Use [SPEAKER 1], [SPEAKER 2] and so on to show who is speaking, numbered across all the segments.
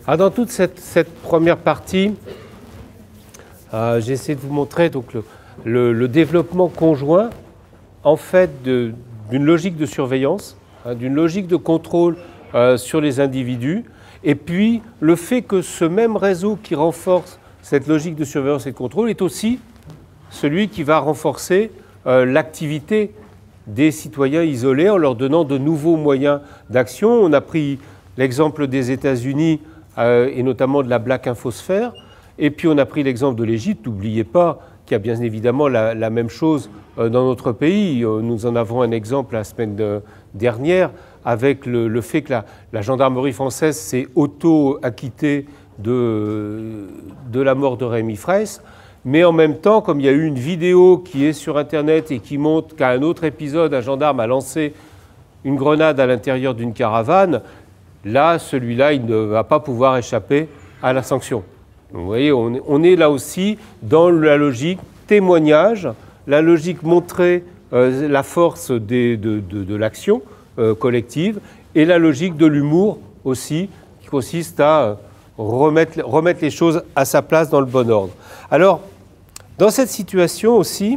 [SPEAKER 1] Dans toute cette première partie, j'ai essayé de vous montrer donc, le développement conjoint en fait d'une logique de surveillance, d'une logique de contrôle sur les individus, et puis le fait que ce même réseau qui renforce cette logique de surveillance et de contrôle est aussi celui qui va renforcer l'activité des citoyens isolés en leur donnant de nouveaux moyens d'action. On a pris l'exemple des États-Unis et notamment de la Black Infosphère, et puis on a pris l'exemple de l'Égypte. N'oubliez pas qu'il y a bien évidemment la même chose dans notre pays. Nous en avons un exemple la semaine dernière avec le fait que la gendarmerie française s'est auto-acquittée de la mort de Rémi Fraisse. Mais en même temps, comme il y a eu une vidéo qui est sur Internet et qui montre qu'à un autre épisode, un gendarme a lancé une grenade à l'intérieur d'une caravane, là, celui-là, il ne va pas pouvoir échapper à la sanction. Donc, vous voyez, on est là aussi dans la logique témoignage, la logique montrer la force de l'action collective et la logique de l'humour aussi, qui consiste à remettre les choses à sa place dans le bon ordre. Alors, dans cette situation aussi,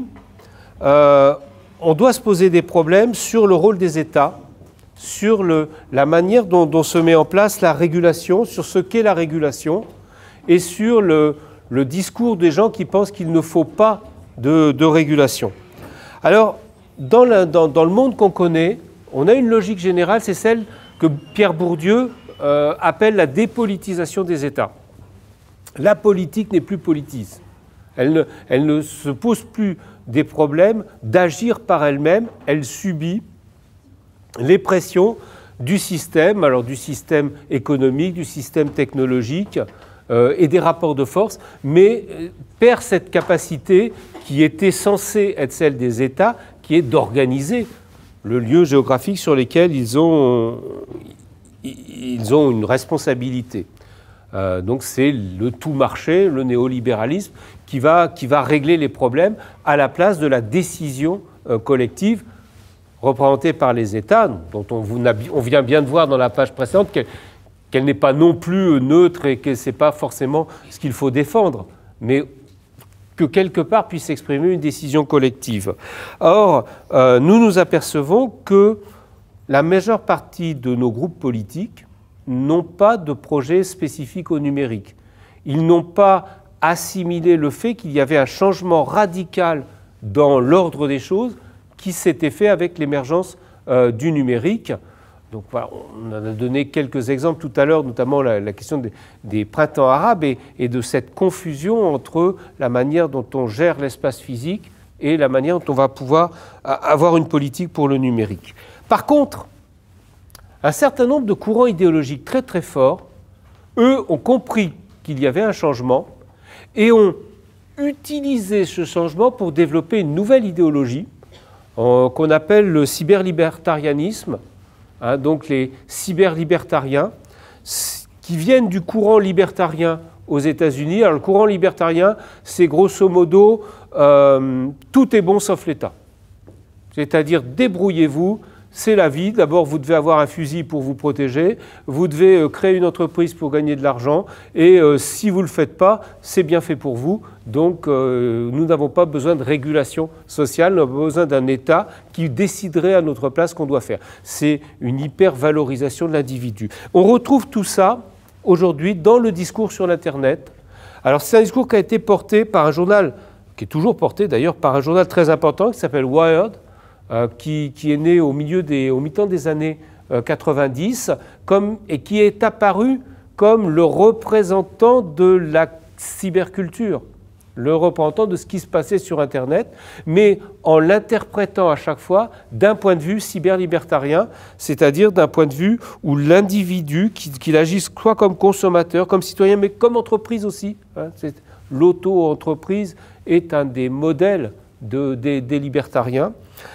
[SPEAKER 1] on doit se poser des problèmes sur le rôle des États, sur la manière dont se met en place la régulation, sur ce qu'est la régulation, et sur le discours des gens qui pensent qu'il ne faut pas de régulation. Alors, dans le monde qu'on connaît, on a une logique générale, c'est celle que Pierre Bourdieu appelle la dépolitisation des États. La politique n'est plus politise. Elle ne se pose plus des problèmes d'agir par elle-même, elle subit les pressions du système, alors du système économique, du système technologique et des rapports de force, mais perd cette capacité qui était censée être celle des États, qui est d'organiser le lieu géographique sur lequel ils ont une responsabilité. Donc c'est le tout marché, le néolibéralisme, qui va régler les problèmes à la place de la décision collective représentée par les États, dont on vient bien de voir dans la page précédente qu'elle n'est pas non plus neutre et que ce n'est pas forcément ce qu'il faut défendre, mais que quelque part puisse exprimer une décision collective. Or, nous nous apercevons que la majeure partie de nos groupes politiques n'ont pas de projet spécifique au numérique. Ils n'ont pas assimilé le fait qu'il y avait un changement radical dans l'ordre des choses qui s'était fait avec l'émergence du numérique. Donc voilà, on en a donné quelques exemples tout à l'heure, notamment la question des printemps arabes et de cette confusion entre la manière dont on gère l'espace physique et la manière dont on va pouvoir avoir une politique pour le numérique. Par contre, un certain nombre de courants idéologiques très très forts, eux, ont compris qu'il y avait un changement et ont utilisé ce changement pour développer une nouvelle idéologie qu'on appelle le cyberlibertarianisme, donc les cyberlibertariens, qui viennent du courant libertarien aux États-Unis. Alors le courant libertarien, c'est grosso modo tout est bon sauf l'État. C'est-à-dire débrouillez-vous. C'est la vie. D'abord, vous devez avoir un fusil pour vous protéger. Vous devez créer une entreprise pour gagner de l'argent. Et si vous ne le faites pas, c'est bien fait pour vous. Donc, nous n'avons pas besoin de régulation sociale. Nous avons besoin d'un État qui déciderait à notre place ce qu'on doit faire. C'est une hyper-valorisation de l'individu. On retrouve tout ça aujourd'hui dans le discours sur l'Internet. Alors, c'est un discours qui a été porté par un journal, qui est toujours porté d'ailleurs par un journal très important qui s'appelle Wired, qui est né au mi-temps des années 90 et qui est apparu comme le représentant de la cyberculture, le représentant de ce qui se passait sur Internet, mais en l'interprétant à chaque fois d'un point de vue cyberlibertarien, c'est-à-dire d'un point de vue où l'individu, qu'il agisse soit comme consommateur, comme citoyen, mais comme entreprise aussi, l'auto-entreprise est un des modèles des libertariens.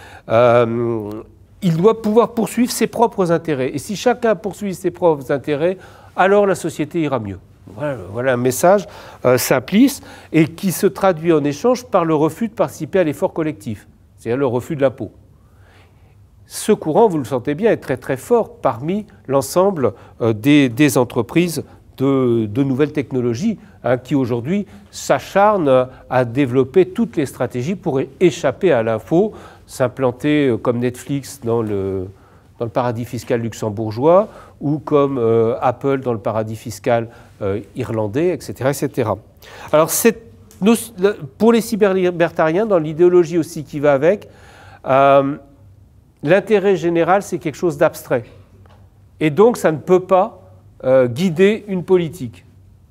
[SPEAKER 1] Il doit pouvoir poursuivre ses propres intérêts. Et si chacun poursuit ses propres intérêts, alors la société ira mieux. Voilà un message simpliste et qui se traduit en échange par le refus de participer à l'effort collectif, c'est-à-dire le refus de l'impôt. Ce courant, vous le sentez bien, est très très fort parmi l'ensemble des entreprises de nouvelles technologies qui aujourd'hui s'acharnent à développer toutes les stratégies pour échapper à l'info, s'implanter comme Netflix dans le paradis fiscal luxembourgeois ou comme Apple dans le paradis fiscal irlandais, etc., etc. Alors, pour les cyberlibertariens, dans l'idéologie aussi qui va avec, l'intérêt général, c'est quelque chose d'abstrait. Et donc, ça ne peut pas guider une politique.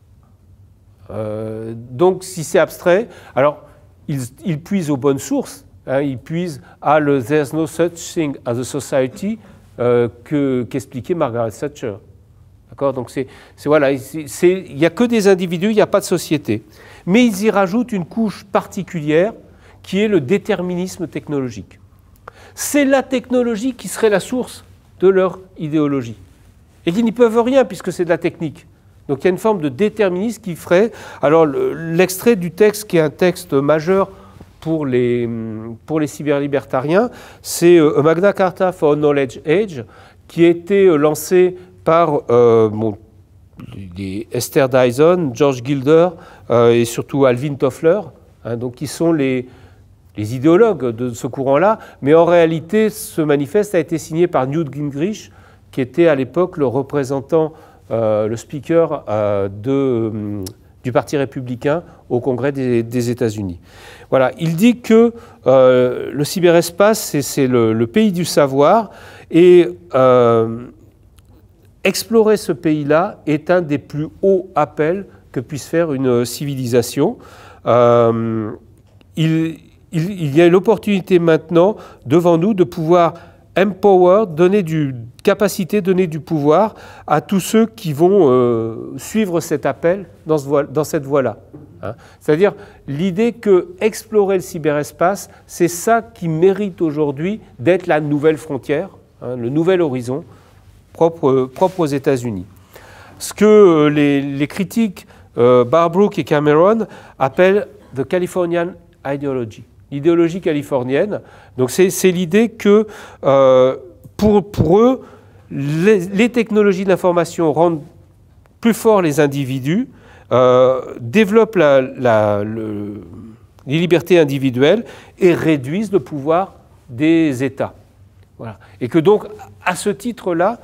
[SPEAKER 1] Donc, si c'est abstrait, alors, ils puisent aux bonnes sources. Ils puisent à le « there's no such thing as a society » qu'expliquait Margaret Thatcher. D'accord ? Donc, voilà, il n'y a que des individus, il n'y a pas de société. Mais ils y rajoutent une couche particulière qui est le déterminisme technologique. C'est la technologie qui serait la source de leur idéologie. Et qu'ils n'y peuvent rien puisque c'est de la technique. Donc il y a une forme de déterminisme qui ferait... Alors l'extrait du texte, qui est un texte majeur pour les cyberlibertariens, c'est A Magna Carta for Knowledge Age, qui a été lancé par Esther Dyson, George Gilder et surtout Alvin Toffler, donc qui sont les idéologues de ce courant-là, mais en réalité, ce manifeste a été signé par Newt Gingrich, qui était à l'époque le représentant, le speaker du Parti républicain au Congrès des États-Unis. Voilà, il dit que le cyberespace, c'est le pays du savoir, et explorer ce pays-là est un des plus hauts appels que puisse faire une civilisation. Il y a l'opportunité maintenant devant nous de pouvoir empower, donner capacité, donner du pouvoir à tous ceux qui vont suivre cet appel dans cette voie-là. C'est-à-dire l'idée que explorer le cyberespace, c'est ça qui mérite aujourd'hui d'être la nouvelle frontière, le nouvel horizon propre aux États-Unis. Ce que les critiques Barbrook et Cameron appellent « the Californian ideology ». L'idéologie californienne, donc c'est l'idée que pour eux, les technologies de l'information rendent plus forts les individus, développent les libertés individuelles et réduisent le pouvoir des États. Voilà. Et que donc, à ce titre-là,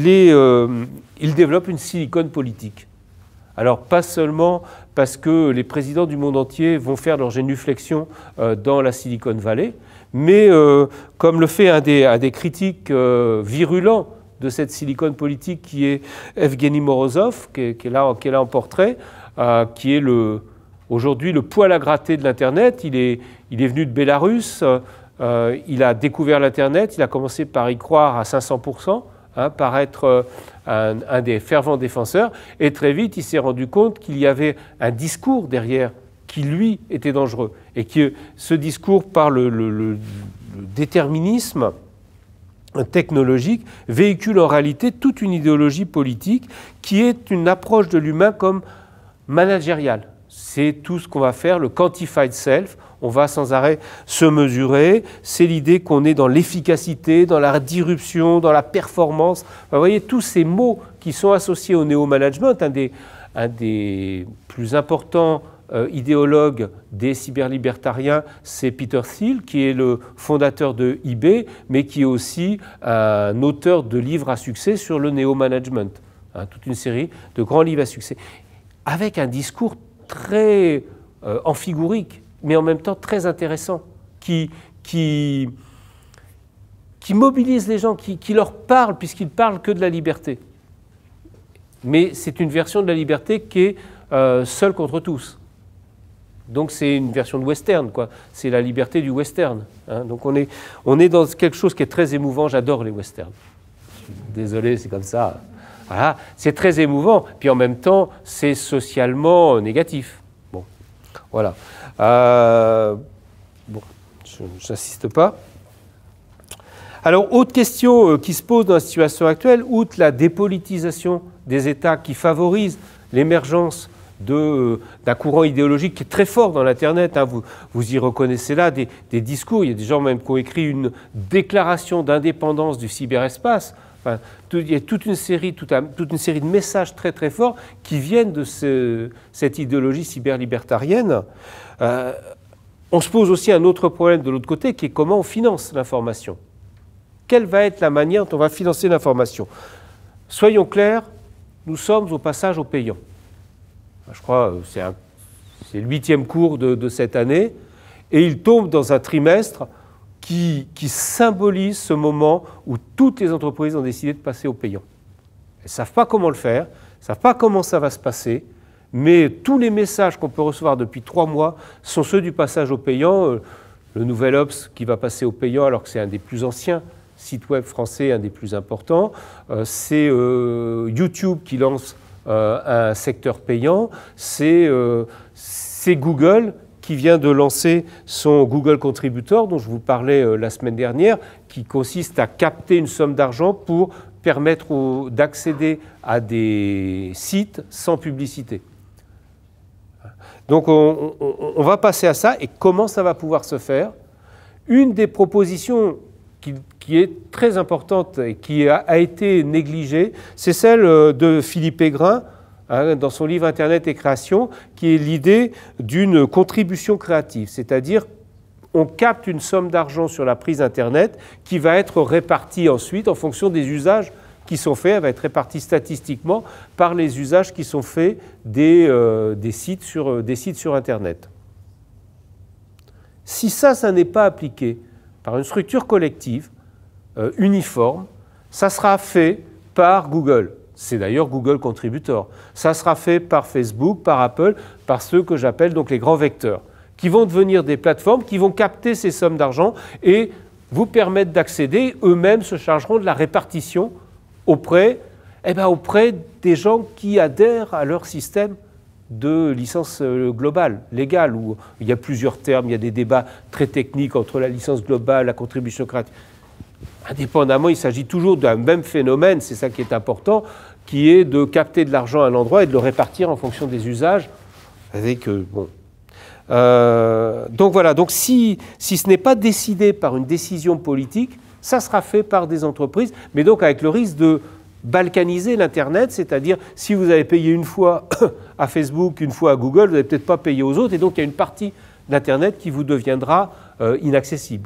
[SPEAKER 1] ils développent une silicone politique. Alors, pas seulement parce que les présidents du monde entier vont faire leur génuflexion dans la Silicon Valley, mais comme le fait un des critiques virulents de cette silicone politique qui est Evgeny Morozov, qui est là en portrait, qui est aujourd'hui le poil à gratter de l'Internet. Il est venu de Bélarus, il a découvert l'Internet, il a commencé par y croire à 500%, par être un des fervents défenseurs, et très vite il s'est rendu compte qu'il y avait un discours derrière qui lui était dangereux, et que ce discours par le déterminisme technologique véhicule en réalité toute une idéologie politique qui est une approche de l'humain comme managériale. C'est tout ce qu'on va faire, le quantified self. On va sans arrêt se mesurer. C'est l'idée qu'on est dans l'efficacité, dans la disruption, dans la performance. Vous voyez, tous ces mots qui sont associés au néo-management, un des plus importants idéologues des cyberlibertariens, c'est Peter Thiel, qui est le fondateur de eBay, mais qui est aussi un auteur de livres à succès sur le néo-management. Toute une série de grands livres à succès. Avec un discours très amphigorique, mais en même temps très intéressant, qui mobilise les gens, qui leur parle, puisqu'ils ne parlent que de la liberté. Mais c'est une version de la liberté qui est seule contre tous. Donc c'est une version de western, quoi. C'est la liberté du western. Donc on est dans quelque chose qui est très émouvant. J'adore les westerns. Désolé, c'est comme ça. Voilà, c'est très émouvant. Puis en même temps, c'est socialement négatif. Bon, voilà. Bon, je n'insiste pas. Alors, autre question qui se pose dans la situation actuelle, outre la dépolitisation des États qui favorise l'émergence d'un courant idéologique qui est très fort dans l'Internet. Vous y reconnaissez là des discours. Il y a des gens même qui ont écrit une déclaration d'indépendance du cyberespace. Enfin, il y a toute une série de messages très très forts qui viennent de cette idéologie cyberlibertarienne. On se pose aussi un autre problème de l'autre côté, qui est comment on finance l'information. Quelle va être la manière dont on va financer l'information? Soyons clairs, nous sommes au passage au payant. Je crois que c'est le 8e cours de cette année, et il tombe dans un trimestre qui symbolise ce moment où toutes les entreprises ont décidé de passer au payant. Elles ne savent pas comment le faire, elles ne savent pas comment ça va se passer, mais tous les messages qu'on peut recevoir depuis 3 mois sont ceux du passage au payant. Le Nouvel Obs qui va passer au payant alors que c'est un des plus anciens sites web français, un des plus importants. C'est YouTube qui lance un secteur payant. C'est Google qui vient de lancer son Google Contributor, dont je vous parlais la semaine dernière, qui consiste à capter une somme d'argent pour permettre d'accéder à des sites sans publicité. Donc on va passer à ça. Et comment ça va pouvoir se faire? Une des propositions qui est très importante et qui a été négligée, c'est celle de Philippe Aigrin, dans son livre Internet et création, qui est l'idée d'une contribution créative, c'est-à-dire on capte une somme d'argent sur la prise Internet qui va être répartie ensuite en fonction des usages qui sont faits. Elle va être répartie statistiquement par les usages qui sont faits des sites sur Internet. Si ça n'est pas appliqué par une structure collective uniforme, ça sera fait par Google. C'est d'ailleurs Google Contributor. Ça sera fait par Facebook, par Apple, par ceux que j'appelle donc les grands vecteurs, qui vont devenir des plateformes, qui vont capter ces sommes d'argent et vous permettre d'accéder. Eux-mêmes se chargeront de la répartition auprès des gens qui adhèrent à leur système de licence globale, légale, où il y a plusieurs termes, il y a des débats très techniques entre la licence globale, la contribution créative. Indépendamment, il s'agit toujours d'un même phénomène, c'est ça qui est important, qui est de capter de l'argent à un endroit et de le répartir en fonction des usages. Donc voilà, donc si ce n'est pas décidé par une décision politique, ça sera fait par des entreprises, mais donc avec le risque de balkaniser l'Internet, c'est-à-dire si vous avez payé une fois à Facebook, une fois à Google, vous n'allez peut-être pas payer aux autres, et donc il y a une partie d'Internet qui vous deviendra inaccessible.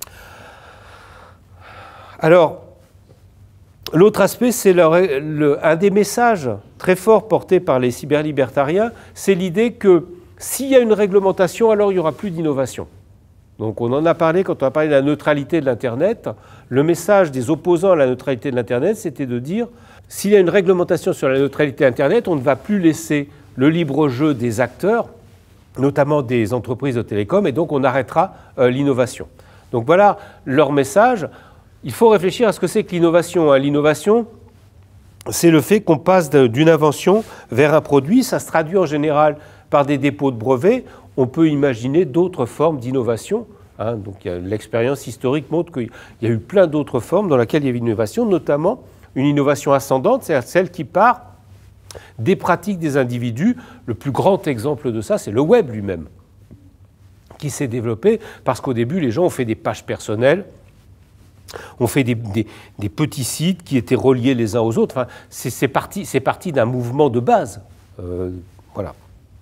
[SPEAKER 1] Alors, l'autre aspect, c'est un des messages très forts portés par les cyberlibertariens, c'est l'idée que s'il y a une réglementation, alors il n'y aura plus d'innovation. Donc on en a parlé quand on a parlé de la neutralité de l'Internet. Le message des opposants à la neutralité de l'Internet, c'était de dire s'il y a une réglementation sur la neutralité de l'Internet, on ne va plus laisser le libre jeu des acteurs, notamment des entreprises de télécom, et donc on arrêtera l'innovation. Donc voilà leur message. Il faut réfléchir à ce que c'est que l'innovation. L'innovation, c'est le fait qu'on passe d'une invention vers un produit. Ça se traduit en général par des dépôts de brevets. On peut imaginer d'autres formes d'innovation. Donc l'expérience historique montre qu'il y a eu plein d'autres formes dans lesquelles il y avait une innovation, notamment une innovation ascendante, c'est celle qui part des pratiques des individus. Le plus grand exemple de ça, c'est le web lui-même, qui s'est développé parce qu'au début, les gens ont fait des pages personnelles, on fait des petits sites qui étaient reliés les uns aux autres. Enfin, c'est parti d'un mouvement de base. Voilà.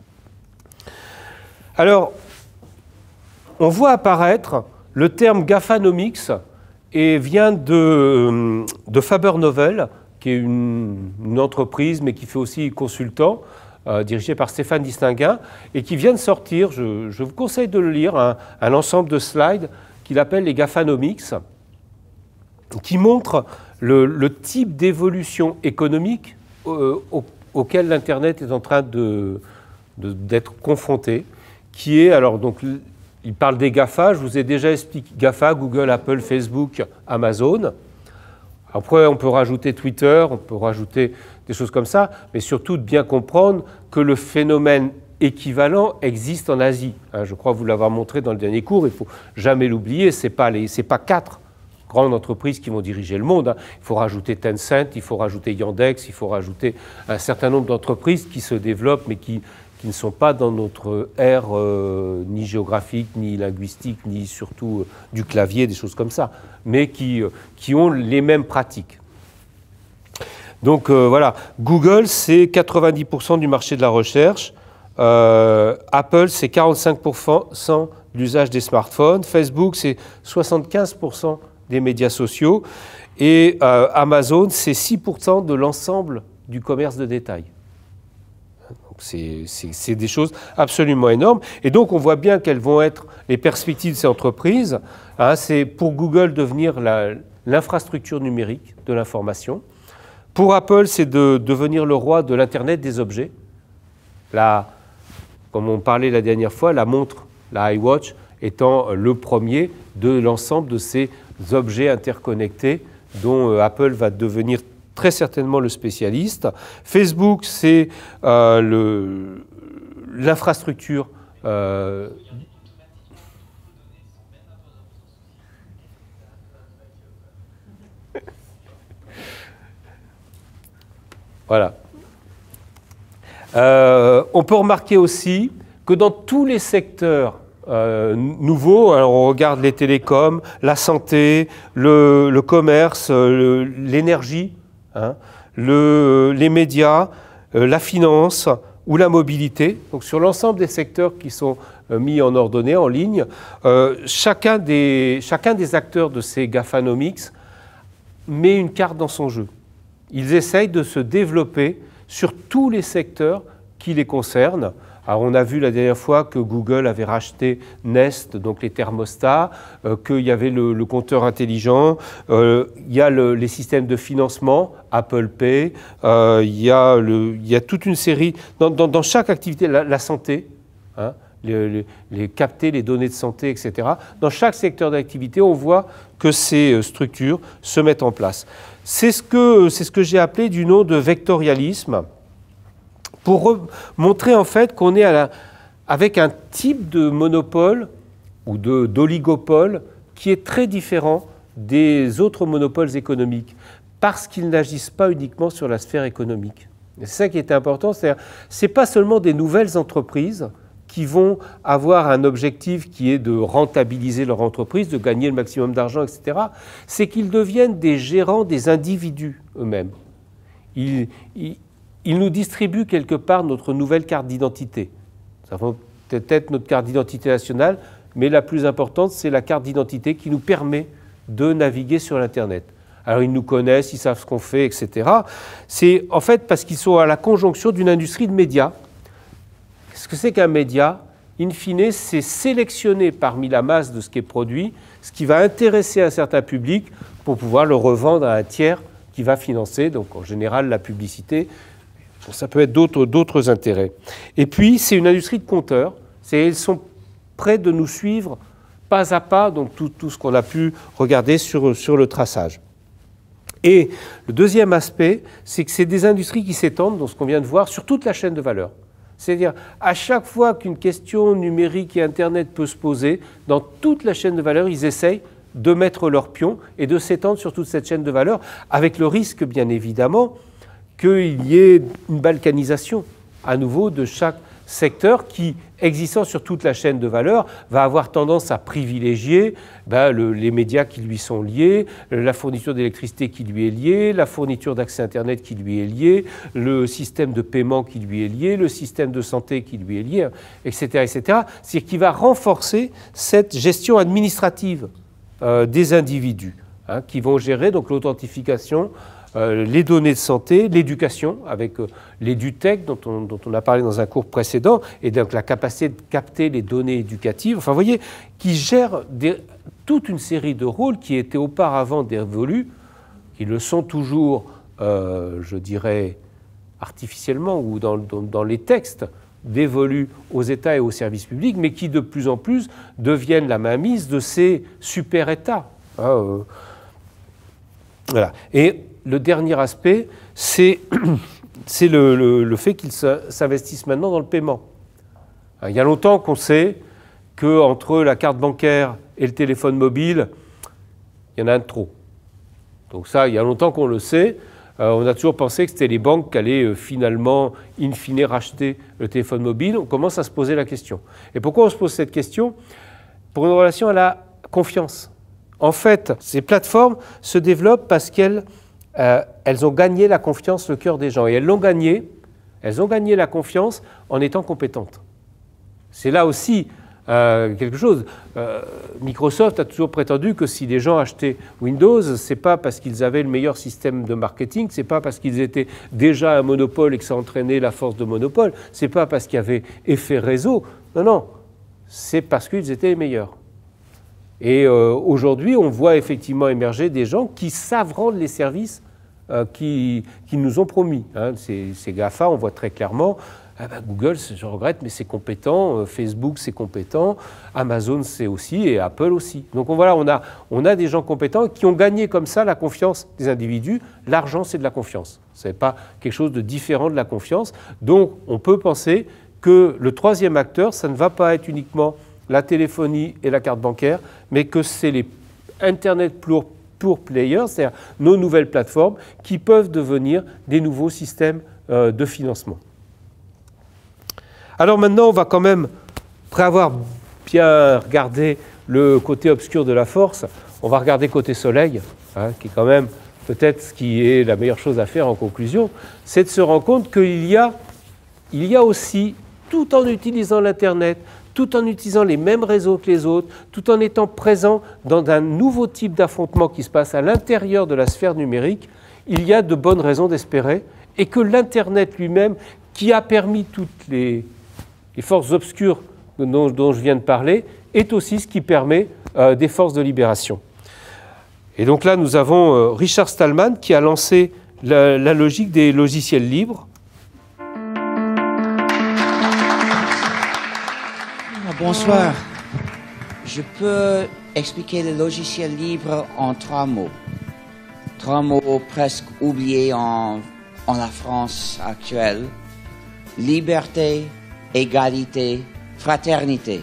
[SPEAKER 1] Alors, on voit apparaître le terme GAFAnomics et vient de Faber-Novel, qui est une entreprise, mais qui fait aussi consultant, dirigé par Stéphane Distinguin, et qui vient de sortir, je vous conseille de le lire, un ensemble de slides qu'il appelle les GAFAnomics, qui montre le type d'évolution économique auquel l'Internet est en train d'être confronté, qui est, alors donc, il parle des GAFA, je vous ai déjà expliqué GAFA, Google, Apple, Facebook, Amazon. Après, on peut rajouter Twitter, on peut rajouter des choses comme ça, mais surtout de bien comprendre que le phénomène équivalent existe en Asie. Je crois vous l'avoir montré dans le dernier cours, il ne faut jamais l'oublier, ce n'est pas 4 grandes entreprises qui vont diriger le monde. Il faut rajouter Tencent, il faut rajouter Yandex, il faut rajouter un certain nombre d'entreprises qui se développent, mais qui ne sont pas dans notre ère ni géographique, ni linguistique, ni surtout du clavier, des choses comme ça, mais qui ont les mêmes pratiques. Donc voilà, Google, c'est 90% du marché de la recherche. Apple, c'est 45% de l'usage des smartphones. Facebook, c'est 75% des médias sociaux. Et Amazon, c'est 6% de l'ensemble du commerce de détail. C'est des choses absolument énormes. Et donc, on voit bien quelles vont être les perspectives de ces entreprises. Hein, c'est pour Google devenir l'infrastructure numérique de l'information. Pour Apple, c'est de devenir le roi de l'Internet des objets. Là, comme on parlait la dernière fois, la montre, la iWatch, étant le premier de l'ensemble de ces objets interconnectés dont Apple va devenir très certainement le spécialiste. Facebook, c'est l'infrastructure voilà. On peut remarquer aussi que dans tous les secteurs nouveaux, alors on regarde les télécoms, la santé, le commerce, l'énergie, hein, les médias, la finance ou la mobilité. Donc sur l'ensemble des secteurs qui sont mis en ordonnée, en ligne, chacun des acteurs de ces GAFAnomics met une carte dans son jeu. Ils essayent de se développer sur tous les secteurs qui les concernent. Alors on a vu la dernière fois que Google avait racheté Nest, donc les thermostats, qu'il y avait le compteur intelligent, il y a les systèmes de financement, Apple Pay, il y a toute une série, dans chaque activité, la santé, hein, capter les données de santé, etc. Dans chaque secteur d'activité, on voit que ces structures se mettent en place. C'est ce que j'ai appelé du nom de vectorialisme, pour montrer en fait qu'on est avec un type de monopole ou d'oligopole qui est très différent des autres monopoles économiques, parce qu'ils n'agissent pas uniquement sur la sphère économique. C'est ça qui est important, c'est-à-dire c'est pas seulement des nouvelles entreprises qui vont avoir un objectif qui est de rentabiliser leur entreprise, de gagner le maximum d'argent, etc. C'est qu'ils deviennent des gérants des individus eux-mêmes. Ils nous distribuent quelque part notre nouvelle carte d'identité. Ça va peut-être notre carte d'identité nationale, mais la plus importante, c'est la carte d'identité qui nous permet de naviguer sur l'Internet. Alors ils nous connaissent, ils savent ce qu'on fait, etc. C'est en fait parce qu'ils sont à la conjonction d'une industrie de médias. Ce que c'est qu'un média, in fine, c'est sélectionner parmi la masse de ce qui est produit, ce qui va intéresser un certain public pour pouvoir le revendre à un tiers qui va financer, donc en général la publicité. Ça peut être d'autres intérêts. Et puis, c'est une industrie de compteurs. Ils sont prêts de nous suivre pas à pas, donc tout ce qu'on a pu regarder sur le traçage. Et le deuxième aspect, c'est que c'est des industries qui s'étendent, dans ce qu'on vient de voir, sur toute la chaîne de valeur. C'est-à-dire, à chaque fois qu'une question numérique et Internet peut se poser, dans toute la chaîne de valeur, ils essayent de mettre leur pion et de s'étendre sur toute cette chaîne de valeur, avec le risque, bien évidemment, qu'il y ait une balkanisation à nouveau de chaque secteur qui, existant sur toute la chaîne de valeur, va avoir tendance à privilégier les médias qui lui sont liés, la fourniture d'électricité qui lui est liée, la fourniture d'accès Internet qui lui est liée, le système de paiement qui lui est lié, le système de santé qui lui est lié, etc. etc. C'est-à-dire qu'il va renforcer cette gestion administrative des individus, hein, qui vont gérer donc l'authentification, les données de santé, l'éducation, avec l'EduTech dont on a parlé dans un cours précédent, et donc la capacité de capter les données éducatives, enfin vous voyez, qui gère toute une série de rôles qui étaient auparavant dévolus, qui le sont toujours, je dirais, artificiellement ou dans les textes, dévolus aux États et aux services publics, mais qui de plus en plus deviennent la mainmise de ces super-États. Hein, voilà. Et le dernier aspect, c'est le fait qu'ils s'investissent maintenant dans le paiement. Il y a longtemps qu'on sait qu'entre la carte bancaire et le téléphone mobile, il y en a un de trop. Donc ça, il y a longtemps qu'on le sait. On a toujours pensé que c'était les banques qui allaient finalement, in fine, racheter le téléphone mobile. On commence à se poser la question. Et pourquoi on se pose cette question? Pour une relation à la confiance. En fait, ces plateformes se développent parce qu'elles elles ont gagné la confiance, le cœur des gens. Et elles ont gagné la confiance en étant compétentes. C'est là aussi quelque chose. Microsoft a toujours prétendu que si les gens achetaient Windows, ce n'est pas parce qu'ils avaient le meilleur système de marketing, ce n'est pas parce qu'ils étaient déjà un monopole et que ça entraînait la force de monopole, ce n'est pas parce qu'il y avait effet réseau. Non, non, c'est parce qu'ils étaient les meilleurs. Et aujourd'hui, on voit effectivement émerger des gens qui savent rendre les services qui nous ont promis. Hein. Ces GAFA, on voit très clairement, Google, je regrette, mais c'est compétent, Facebook, c'est compétent, Amazon, c'est aussi, et Apple aussi. Donc voilà, on a des gens compétents qui ont gagné comme ça la confiance des individus. L'argent, c'est de la confiance. Ce n'est pas quelque chose de différent de la confiance. Donc on peut penser que le troisième acteur, ça ne va pas être uniquement la téléphonie et la carte bancaire, mais que c'est les Internet pure players, c'est-à-dire nos nouvelles plateformes, qui peuvent devenir des nouveaux systèmes de financement. Alors maintenant, on va quand même, après avoir bien regardé le côté obscur de la force, on va regarder côté soleil, hein, qui est quand même peut-être ce qui est la meilleure chose à faire en conclusion, c'est de se rendre compte qu'il y a aussi, tout en utilisant l'Internet, tout en utilisant les mêmes réseaux que les autres, tout en étant présent dans un nouveau type d'affrontement qui se passe à l'intérieur de la sphère numérique, il y a de bonnes raisons d'espérer, et que l'Internet lui-même, qui a permis toutes les forces obscures dont je viens de parler, est aussi ce qui permet des forces de libération. Et donc là, nous avons Richard Stallman qui a lancé la logique des logiciels libres.
[SPEAKER 2] Bonsoir. Je peux expliquer le logiciel libre en 3 mots. 3 mots presque oubliés en la France actuelle. Liberté, égalité, fraternité.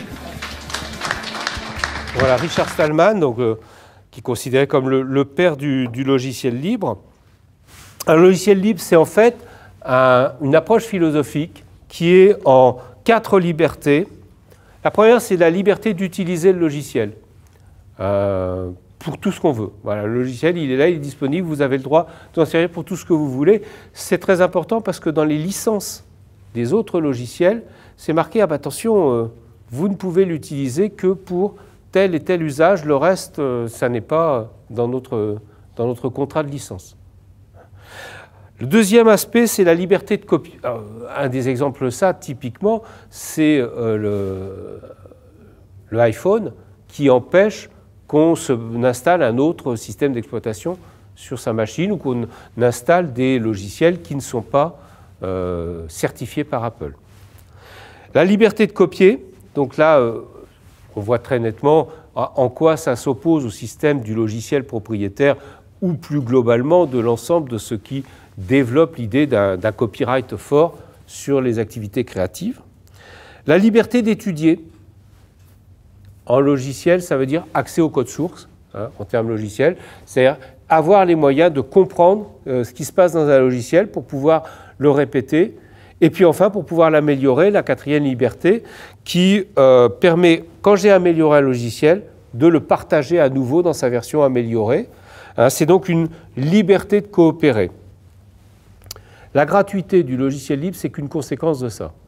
[SPEAKER 1] Voilà, Richard Stallman, donc, qui est considéré comme le père du logiciel libre. Un logiciel libre, c'est en fait une approche philosophique qui est en 4 libertés. La première, c'est la liberté d'utiliser le logiciel pour tout ce qu'on veut. Voilà, le logiciel, il est là, il est disponible, vous avez le droit d'en servir pour tout ce que vous voulez. C'est très important parce que dans les licences des autres logiciels, c'est marqué, attention, vous ne pouvez l'utiliser que pour tel et tel usage, le reste, ça n'est pas dans notre contrat de licence. Le deuxième aspect, c'est la liberté de copie. Un des exemples de ça, typiquement, c'est le iPhone qui empêche qu'on installe un autre système d'exploitation sur sa machine ou qu'on installe des logiciels qui ne sont pas certifiés par Apple. La liberté de copier, donc là, on voit très nettement en quoi ça s'oppose au système du logiciel propriétaire ou plus globalement de l'ensemble de ce qui développe l'idée d'un copyright fort sur les activités créatives. La liberté d'étudier. En logiciel, ça veut dire accès au code source, hein, en termes logiciels, c'est-à-dire avoir les moyens de comprendre ce qui se passe dans un logiciel pour pouvoir le répéter, et puis enfin pour pouvoir l'améliorer, la quatrième liberté qui permet, quand j'ai amélioré un logiciel, de le partager à nouveau dans sa version améliorée. Hein, c'est donc une liberté de coopérer. La gratuité du logiciel libre, c'est qu'une conséquence de ça.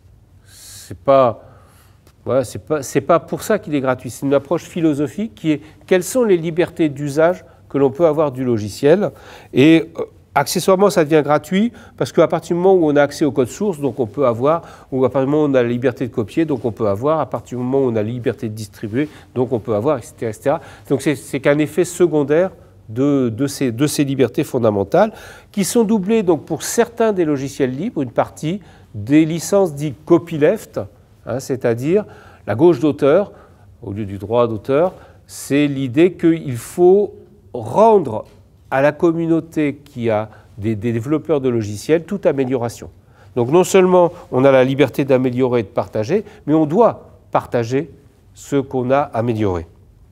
[SPEAKER 1] Voilà, c'est pas pour ça qu'il est gratuit. C'est une approche philosophique qui est quelles sont les libertés d'usage que l'on peut avoir du logiciel. Et accessoirement, ça devient gratuit parce qu'à partir du moment où on a accès au code source, donc on peut avoir, ou à partir du moment où on a la liberté de copier, donc on peut avoir, à partir du moment où on a la liberté de distribuer, donc on peut avoir, etc. etc. Donc c'est qu'un effet secondaire de ces libertés fondamentales qui sont doublées donc, pour certains des logiciels libres, une partie des licences dites copyleft, hein, c'est-à-dire la gauche d'auteur, au lieu du droit d'auteur, c'est l'idée qu'il faut rendre à la communauté qui a des développeurs de logiciels toute amélioration. Donc non seulement on a la liberté d'améliorer et de partager, mais on doit partager ce qu'on a amélioré.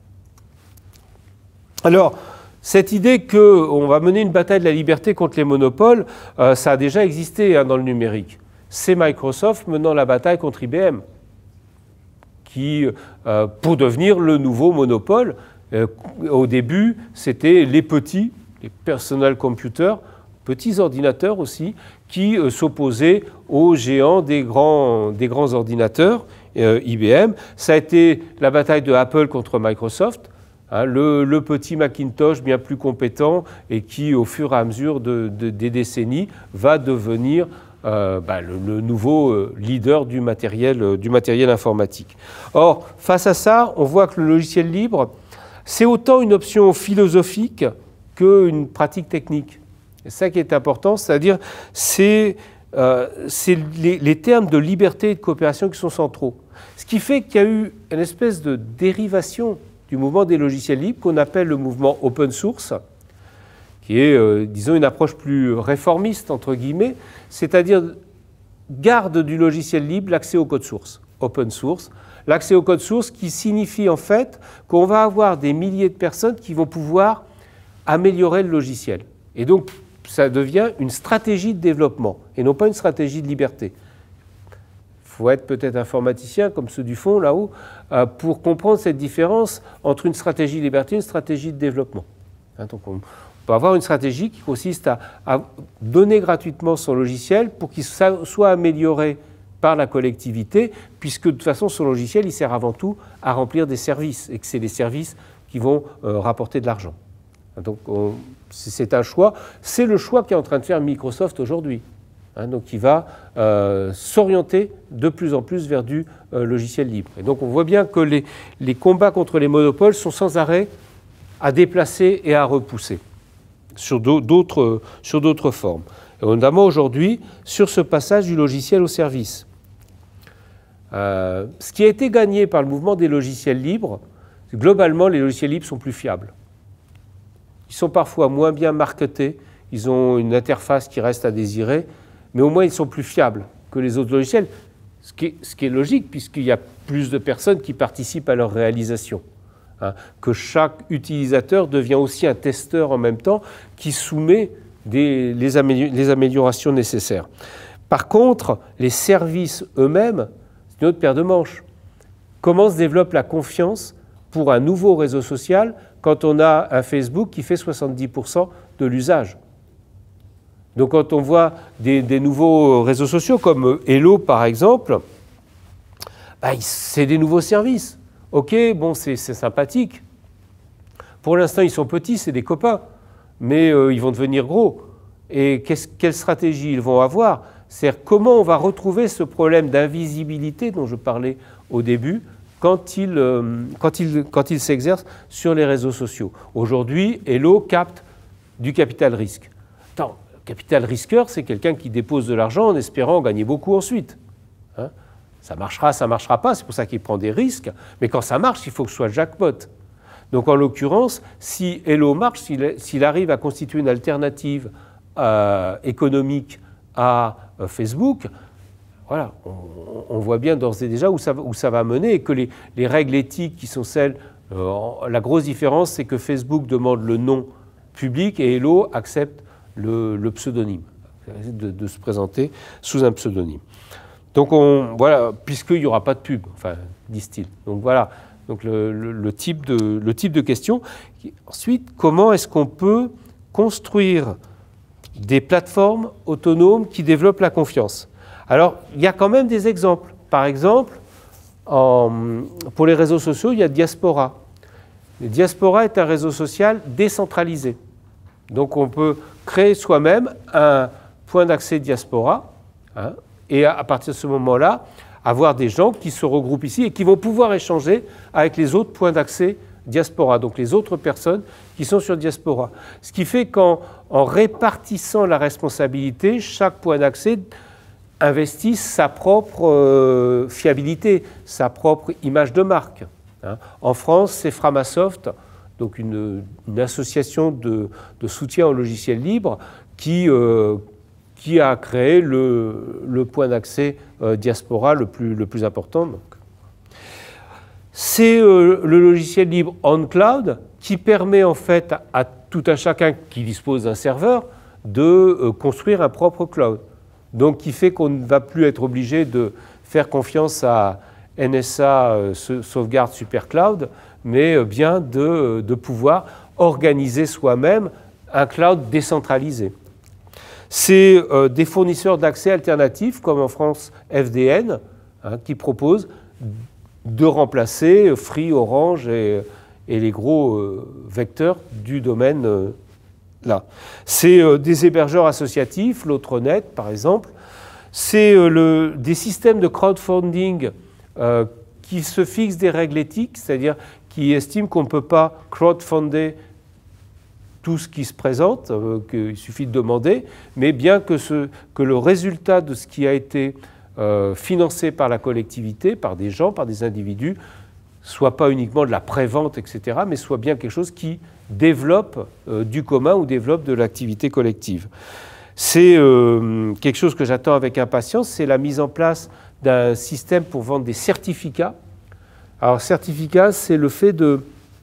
[SPEAKER 1] Alors, cette idée qu'on va mener une bataille de la liberté contre les monopoles, ça a déjà existé hein, dans le numérique. C'est Microsoft menant la bataille contre IBM, qui, pour devenir le nouveau monopole, au début, c'était les petits les personal computers, petits ordinateurs aussi, qui s'opposaient aux géants des grands ordinateurs, IBM. Ça a été la bataille de Apple contre Microsoft, hein, le petit Macintosh bien plus compétent et qui, au fur et à mesure des décennies, va devenir le nouveau leader du matériel informatique. Or, face à ça, on voit que le logiciel libre, c'est autant une option philosophique qu'une pratique technique. C'est ça qui est important, c'est-à-dire c'est les termes de liberté et de coopération qui sont centraux. Ce qui fait qu'il y a eu une espèce de dérivation du mouvement des logiciels libres qu'on appelle le mouvement open source, qui est, disons, une approche plus réformiste, entre guillemets, c'est-à-dire garde du logiciel libre l'accès au code source, open source. L'accès au code source qui signifie en fait qu'on va avoir des milliers de personnes qui vont pouvoir améliorer le logiciel. Et donc, ça devient une stratégie de développement et non pas une stratégie de liberté. Il faut être peut-être informaticien, comme ceux du fond, là-haut, pour comprendre cette différence entre une stratégie de liberté et une stratégie de développement. Hein, donc on peut avoir une stratégie qui consiste à donner gratuitement son logiciel pour qu'il soit amélioré par la collectivité, puisque de toute façon, son logiciel, il sert avant tout à remplir des services, et que c'est les services qui vont rapporter de l'argent. Donc c'est un choix, c'est le choix qu'est en train de faire Microsoft aujourd'hui. Hein, donc il va s'orienter de plus en plus vers du logiciel libre. Et donc on voit bien que les combats contre les monopoles sont sans arrêt à déplacer et à repousser sur d'autres formes. Et notamment aujourd'hui sur ce passage du logiciel au service. Ce qui a été gagné par le mouvement des logiciels libres, globalement les logiciels libres sont plus fiables. Ils sont parfois moins bien marketés, ils ont une interface qui reste à désirer, mais au moins ils sont plus fiables que les autres logiciels, ce qui est logique puisqu'il y a plus de personnes qui participent à leur réalisation. Hein, que chaque utilisateur devient aussi un testeur en même temps qui soumet les améliorations nécessaires. Par contre, les services eux-mêmes, c'est une autre paire de manches. Comment se développe la confiance pour un nouveau réseau social quand on a un Facebook qui fait 70% de l'usage? Donc quand on voit des nouveaux réseaux sociaux comme Hello par exemple, c'est des nouveaux services. Ok, bon, c'est sympathique. Pour l'instant, ils sont petits, c'est des copains, mais ils vont devenir gros. Et quelle stratégie ils vont avoir? C'est-à-dire comment on va retrouver ce problème d'invisibilité dont je parlais au début quand il s'exerce sur les réseaux sociaux. Aujourd'hui, Hello capte du capital risque. Attends, capital risqueur, c'est quelqu'un qui dépose de l'argent en espérant gagner beaucoup ensuite. Hein? Ça marchera pas, c'est pour ça qu'il prend des risques, mais quand ça marche, il faut que ce soit le jackpot. Donc en l'occurrence, si Hello marche, s'il arrive à constituer une alternative économique à Facebook, voilà, on voit bien d'ores et déjà où ça va mener et que les règles éthiques qui sont celles, la grosse différence, c'est que Facebook demande le nom public et Hello accepte le pseudonyme, de se présenter sous un pseudonyme. Donc voilà, puisqu'il n'y aura pas de pub, enfin, disent-ils. Donc voilà, donc le type de question. Ensuite, comment est-ce qu'on peut construire des plateformes autonomes qui développent la confiance? Alors, il y a quand même des exemples. Par exemple, pour les réseaux sociaux, il y a Diaspora. Diaspora est un réseau social décentralisé. Donc on peut créer soi-même un point d'accès Diaspora, hein, et à partir de ce moment-là, avoir des gens qui se regroupent ici et qui vont pouvoir échanger avec les autres points d'accès Diaspora, donc les autres personnes qui sont sur Diaspora. Ce qui fait qu'en répartissant la responsabilité, chaque point d'accès investit sa propre fiabilité, sa propre image de marque. Hein. En France, c'est Framasoft, donc une association de soutien au logiciel libre qui a créé le point d'accès Diaspora le plus important. C'est le logiciel libre OnCloud qui permet en fait à tout un chacun qui dispose d'un serveur de construire un propre cloud. Donc qui fait qu'on ne va plus être obligé de faire confiance à NSA Sauvegarde Super Cloud, mais bien de pouvoir organiser soi-même un cloud décentralisé. C'est des fournisseurs d'accès alternatifs, comme en France FDN, hein, qui proposent de remplacer Free, Orange et les gros vecteurs du domaine là. C'est des hébergeurs associatifs, l'Autronet par exemple. C'est des systèmes de crowdfunding qui se fixent des règles éthiques, c'est-à-dire qui estiment qu'on ne peut pas crowdfunder tout ce qui se présente, qu'il suffit de demander, mais bien que le résultat de ce qui a été financé par la collectivité, par des gens, par des individus, soit pas uniquement de la prévente, etc., mais soit bien quelque chose qui développe du commun ou développe de l'activité collective. C'est quelque chose que j'attends avec impatience, c'est la mise en place d'un système pour vendre des certificats. Alors, certificat, c'est le fait de...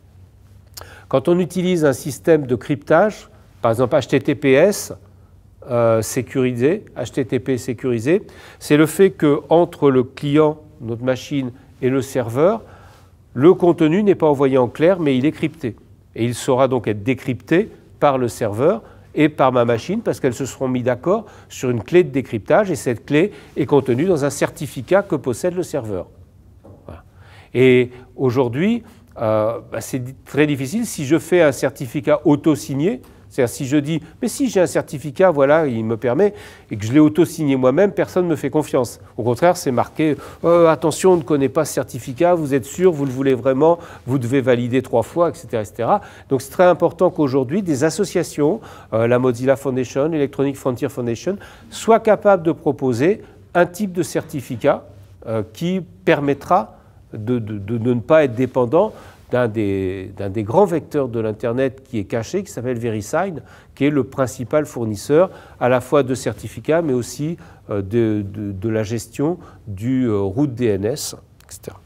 [SPEAKER 1] Quand on utilise un système de cryptage, par exemple HTTPS sécurisé, HTTP sécurisé, c'est le fait qu'entre le client, notre machine, et le serveur, le contenu n'est pas envoyé en clair, mais il est crypté. Et il saura donc être décrypté par le serveur et par ma machine, parce qu'elles se seront mis d'accord sur une clé de décryptage, et cette clé est contenue dans un certificat que possède le serveur. Voilà. Et aujourd'hui, c'est très difficile. Si je fais un certificat auto-signé, c'est-à-dire si je dis « mais si j'ai un certificat, voilà, il me permet », et que je l'ai auto-signé moi-même, personne ne me fait confiance. Au contraire, c'est marqué « attention, on ne connaît pas ce certificat, vous êtes sûr, vous le voulez vraiment, vous devez valider 3 fois, etc. etc. » Donc c'est très important qu'aujourd'hui, des associations, la Mozilla Foundation, l'Electronic Frontier Foundation, soient capables de proposer un type de certificat qui permettra de ne pas être dépendant d'un des grands vecteurs de l'Internet qui est caché, qui s'appelle VeriSign, qui est le principal fournisseur à la fois de certificats, mais aussi de la gestion du route DNS, etc.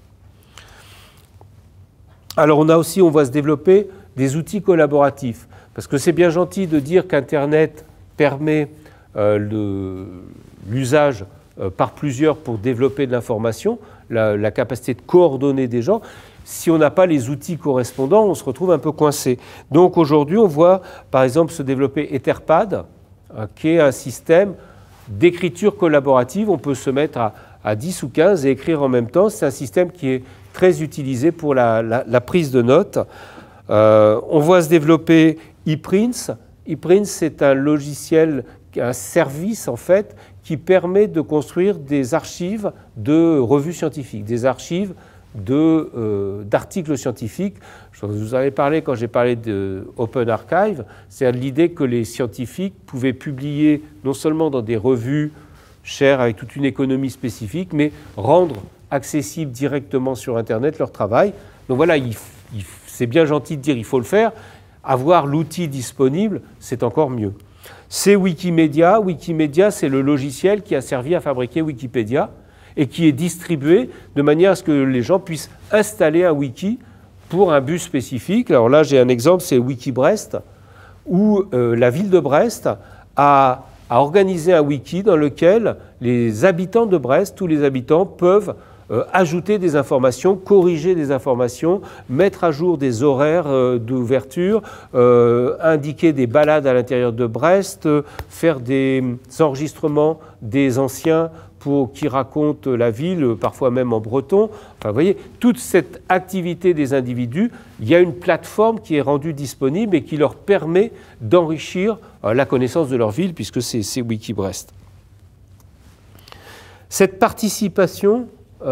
[SPEAKER 1] Alors on voit se développer des outils collaboratifs, parce que c'est bien gentil de dire qu'Internet permet l'usage par plusieurs pour développer de l'information, la capacité de coordonner des gens. Si on n'a pas les outils correspondants, on se retrouve un peu coincé. Donc aujourd'hui, on voit par exemple se développer Etherpad, qui est un système d'écriture collaborative. On peut se mettre à 10 ou 15 et écrire en même temps. C'est un système qui est très utilisé pour la prise de notes. On voit se développer ePrints. ePrints, c'est un logiciel, un service en fait, qui permet de construire des archives de revues scientifiques, des archives d'articles scientifiques. Je vous en avais parlé quand j'ai parlé de Open Archive, c'est l'idée que les scientifiques pouvaient publier non seulement dans des revues chères avec toute une économie spécifique, mais rendre accessible directement sur Internet leur travail. Donc voilà, c'est bien gentil de dire il faut le faire. Avoir l'outil disponible, c'est encore mieux. C'est Wikimedia. Wikimedia, c'est le logiciel qui a servi à fabriquer Wikipédia et qui est distribué de manière à ce que les gens puissent installer un wiki pour un but spécifique. Alors là, j'ai un exemple, c'est Wikibrest, où la ville de Brest a organisé un wiki dans lequel les habitants de Brest, tous les habitants, peuvent ajouter des informations, corriger des informations, mettre à jour des horaires d'ouverture, indiquer des balades à l'intérieur de Brest, faire des enregistrements des anciens qui racontent la ville, parfois même en breton. Enfin, vous voyez, toute cette activité des individus, il y a une plateforme qui est rendue disponible et qui leur permet d'enrichir la connaissance de leur ville, puisque c'est Wikibrest. Cette participation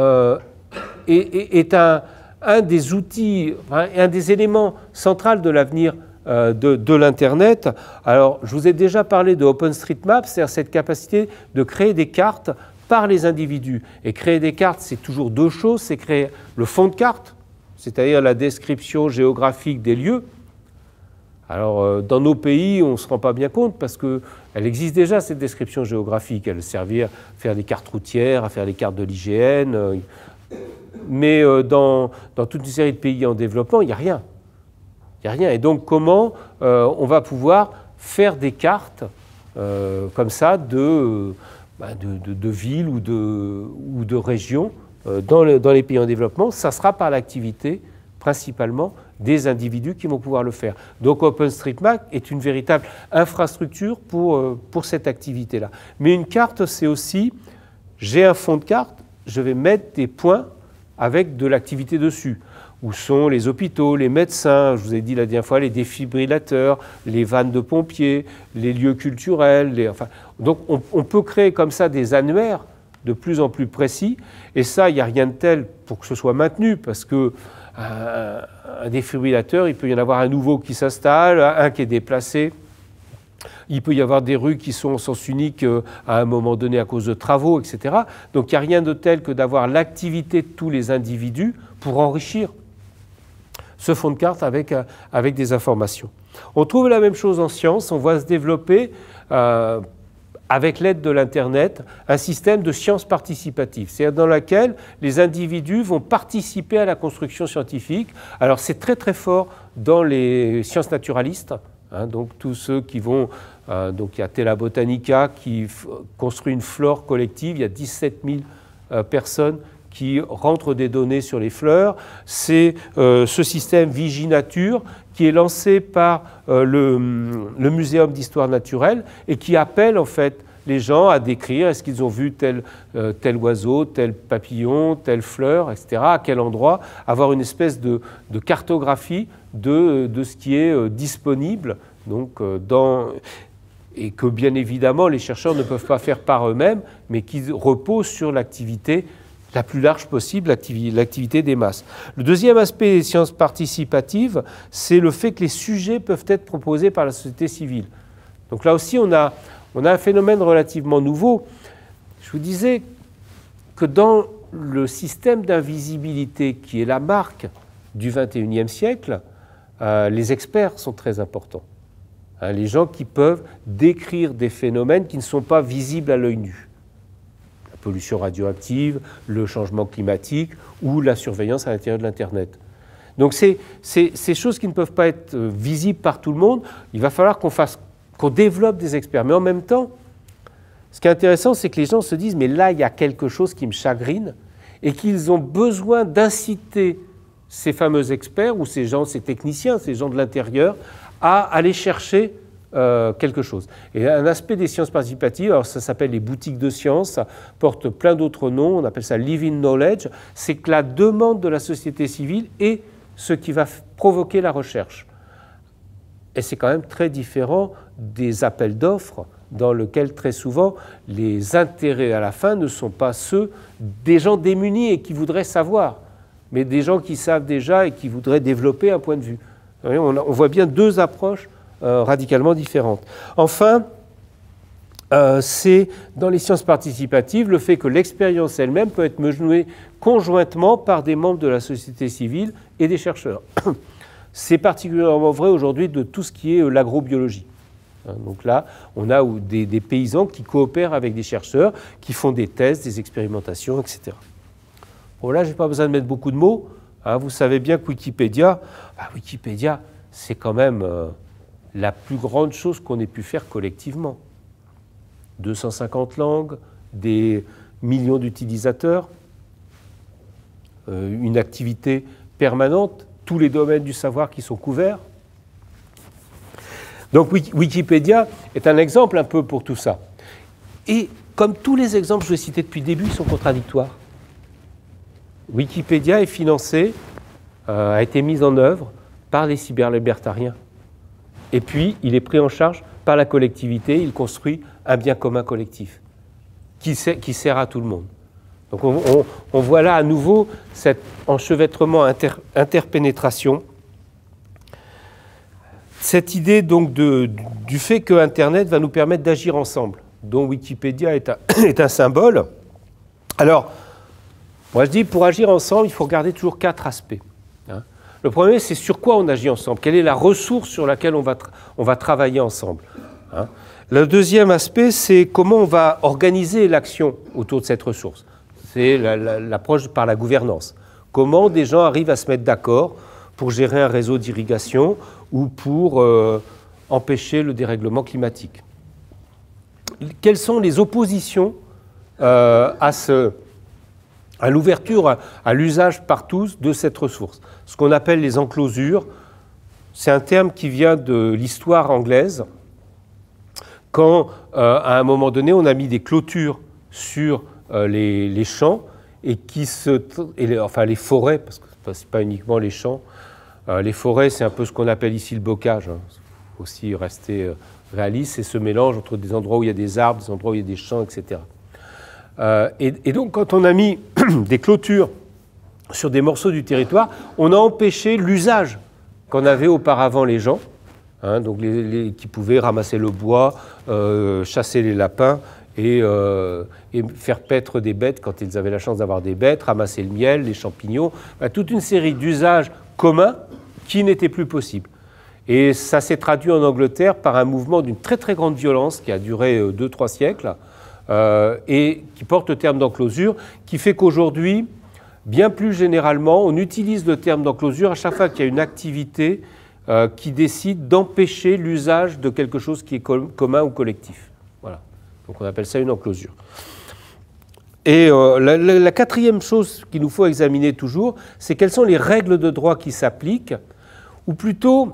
[SPEAKER 1] est un des outils, un des éléments centraux de l'avenir de l'Internet. Alors, je vous ai déjà parlé de OpenStreetMap, c'est-à-dire cette capacité de créer des cartes par les individus. Et créer des cartes, c'est toujours deux choses. C'est créer le fond de carte, c'est-à-dire la description géographique des lieux. Alors, dans nos pays, on ne se rend pas bien compte parce qu'elle existe déjà, cette description géographique. Elle servait à faire des cartes routières, à faire des cartes de l'IGN. Mais dans toute une série de pays en développement, il n'y a rien. Il n'y a rien. Et donc, comment on va pouvoir faire des cartes comme ça de villes ou de régions dans les pays en développement? Ça sera par l'activité principalement des individus qui vont pouvoir le faire. Donc OpenStreetMap est une véritable infrastructure pour cette activité-là. Mais une carte, c'est aussi, j'ai un fond de carte, je vais mettre des points avec de l'activité dessus. Où sont les hôpitaux, les médecins, je vous ai dit la dernière fois, les défibrillateurs, les vannes de pompiers, les lieux culturels. Donc on peut créer comme ça des annuaires de plus en plus précis, et ça, il n'y a rien de tel pour que ce soit maintenu, parce que un défibrillateur, il peut y en avoir un nouveau qui s'installe, un qui est déplacé. Il peut y avoir des rues qui sont en sens unique à un moment donné à cause de travaux, etc. Donc il n'y a rien de tel que d'avoir l'activité de tous les individus pour enrichir ce fond de carte avec des informations. On trouve la même chose en sciences. On voit se développer, avec l'aide de l'Internet, un système de sciences participatives, c'est-à-dire dans lequel les individus vont participer à la construction scientifique. Alors c'est très très fort dans les sciences naturalistes, hein, donc tous ceux qui vont... donc il y a Tela Botanica qui construit une flore collective, il y a 17 000 personnes qui rentrent des données sur les fleurs. C'est ce système Viginature qui est lancé par le Muséum d'histoire naturelle et qui appelle en fait les gens à décrire est-ce qu'ils ont vu tel oiseau, tel papillon, telle fleur, etc., à quel endroit, avoir une espèce de cartographie de ce qui est disponible, donc, et que bien évidemment les chercheurs ne peuvent pas faire par eux-mêmes, mais qui repose sur l'activité la plus large possible, l'activité des masses. Le deuxième aspect des sciences participatives, c'est le fait que les sujets peuvent être proposés par la société civile. Donc là aussi, on a un phénomène relativement nouveau. Je vous disais que dans le système d'invisibilité qui est la marque du XXIe siècle, les experts sont très importants. Les gens qui peuvent décrire des phénomènes qui ne sont pas visibles à l'œil nu. Pollution radioactive, le changement climatique ou la surveillance à l'intérieur de l'Internet. Donc c'est ces choses qui ne peuvent pas être visibles par tout le monde. Il va falloir qu'on développe des experts. Mais en même temps, ce qui est intéressant, c'est que les gens se disent « mais là, il y a quelque chose qui me chagrine » et qu'ils ont besoin d'inciter ces fameux experts ou ces techniciens, ces gens de l'intérieur, à aller chercher quelque chose. Et un aspect des sciences participatives, alors ça s'appelle les boutiques de sciences, ça porte plein d'autres noms, on appelle ça living knowledge, c'est que la demande de la société civile est ce qui va provoquer la recherche. Et c'est quand même très différent des appels d'offres dans lesquels très souvent les intérêts à la fin ne sont pas ceux des gens démunis et qui voudraient savoir, mais des gens qui savent déjà et qui voudraient développer un point de vue. On voit bien deux approches radicalement différentes. Enfin, c'est dans les sciences participatives le fait que l'expérience elle-même peut être menée conjointement par des membres de la société civile et des chercheurs. C'est particulièrement vrai aujourd'hui de tout ce qui est l'agrobiologie. Donc là, on a des paysans qui coopèrent avec des chercheurs, qui font des thèses, des expérimentations, etc. Bon, là, je n'ai pas besoin de mettre beaucoup de mots. Vous savez bien que Wikipédia, c'est quand même la plus grande chose qu'on ait pu faire collectivement. 250 langues, des millions d'utilisateurs, une activité permanente, tous les domaines du savoir qui sont couverts. Donc Wikipédia est un exemple un peu pour tout ça. Et comme tous les exemples que je vais citer depuis le début, ils sont contradictoires. Wikipédia est financé, a été mis en œuvre par les cyberlibertariens. Et puis, il est pris en charge par la collectivité, il construit un bien commun collectif qui sert à tout le monde. Donc on voit là à nouveau cet enchevêtrement, interpénétration, cette idée donc du fait que Internet va nous permettre d'agir ensemble, dont Wikipédia est un symbole. Alors, moi je dis, pour agir ensemble, il faut regarder toujours 4 aspects. Le premier, c'est sur quoi on agit ensemble, quelle est la ressource sur laquelle on va travailler ensemble. Le deuxième aspect, c'est comment on va organiser l'action autour de cette ressource. C'est l'approche par la gouvernance. Comment des gens arrivent à se mettre d'accord pour gérer un réseau d'irrigation ou pour empêcher le dérèglement climatique. Quelles sont les oppositions à ce à l'ouverture à l'usage par tous de cette ressource. Ce qu'on appelle les enclosures, c'est un terme qui vient de l'histoire anglaise, quand à un moment donné on a mis des clôtures sur les champs et enfin les forêts, parce que ce n'est pas uniquement les champs, les forêts c'est un peu ce qu'on appelle ici le bocage, hein. Il faut aussi rester réaliste, c'est ce mélange entre des endroits où il y a des arbres, des endroits où il y a des champs, etc. Et donc, quand on a mis des clôtures sur des morceaux du territoire, on a empêché l'usage qu'en avaient auparavant les gens, hein, donc qui pouvaient ramasser le bois, chasser les lapins et faire paître des bêtes quand ils avaient la chance d'avoir des bêtes, ramasser le miel, les champignons, toute une série d'usages communs qui n'étaient plus possibles. Et ça s'est traduit en Angleterre par un mouvement d'une très très grande violence qui a duré 2-3 siècles, et qui porte le terme d'enclosure, qui fait qu'aujourd'hui, bien plus généralement, on utilise le terme d'enclosure à chaque fois qu'il y a une activité qui décide d'empêcher l'usage de quelque chose qui est commun ou collectif. Voilà. Donc on appelle ça une enclosure. Et la quatrième chose qu'il nous faut examiner toujours, c'est quelles sont les règles de droit qui s'appliquent, ou plutôt,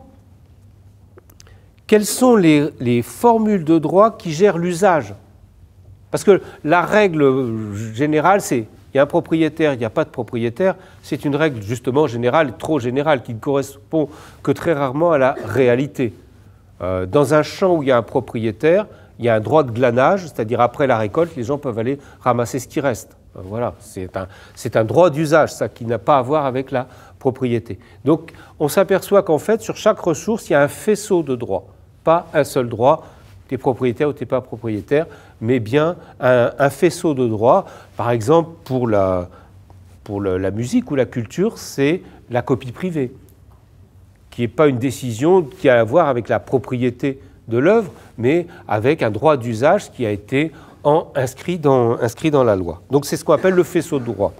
[SPEAKER 1] quelles sont les formules de droit qui gèrent l'usage. Parce que la règle générale, c'est il y a un propriétaire, il n'y a pas de propriétaire. C'est une règle justement générale, trop générale, qui ne correspond que très rarement à la réalité. Dans un champ où il y a un propriétaire, il y a un droit de glanage, c'est-à-dire après la récolte, les gens peuvent aller ramasser ce qui reste. Voilà, c'est un droit d'usage, ça, qui n'a pas à voir avec la propriété. Donc on s'aperçoit qu'en fait, sur chaque ressource, il y a un faisceau de droits, pas un seul droit. Tu es propriétaire ou tu n'es pas propriétaire, mais bien un faisceau de droits. Par exemple, pour la musique ou la culture, c'est la copie privée, qui n'est pas une décision qui a à voir avec la propriété de l'œuvre, mais avec un droit d'usage qui a été inscrit dans la loi. Donc c'est ce qu'on appelle le faisceau de droit.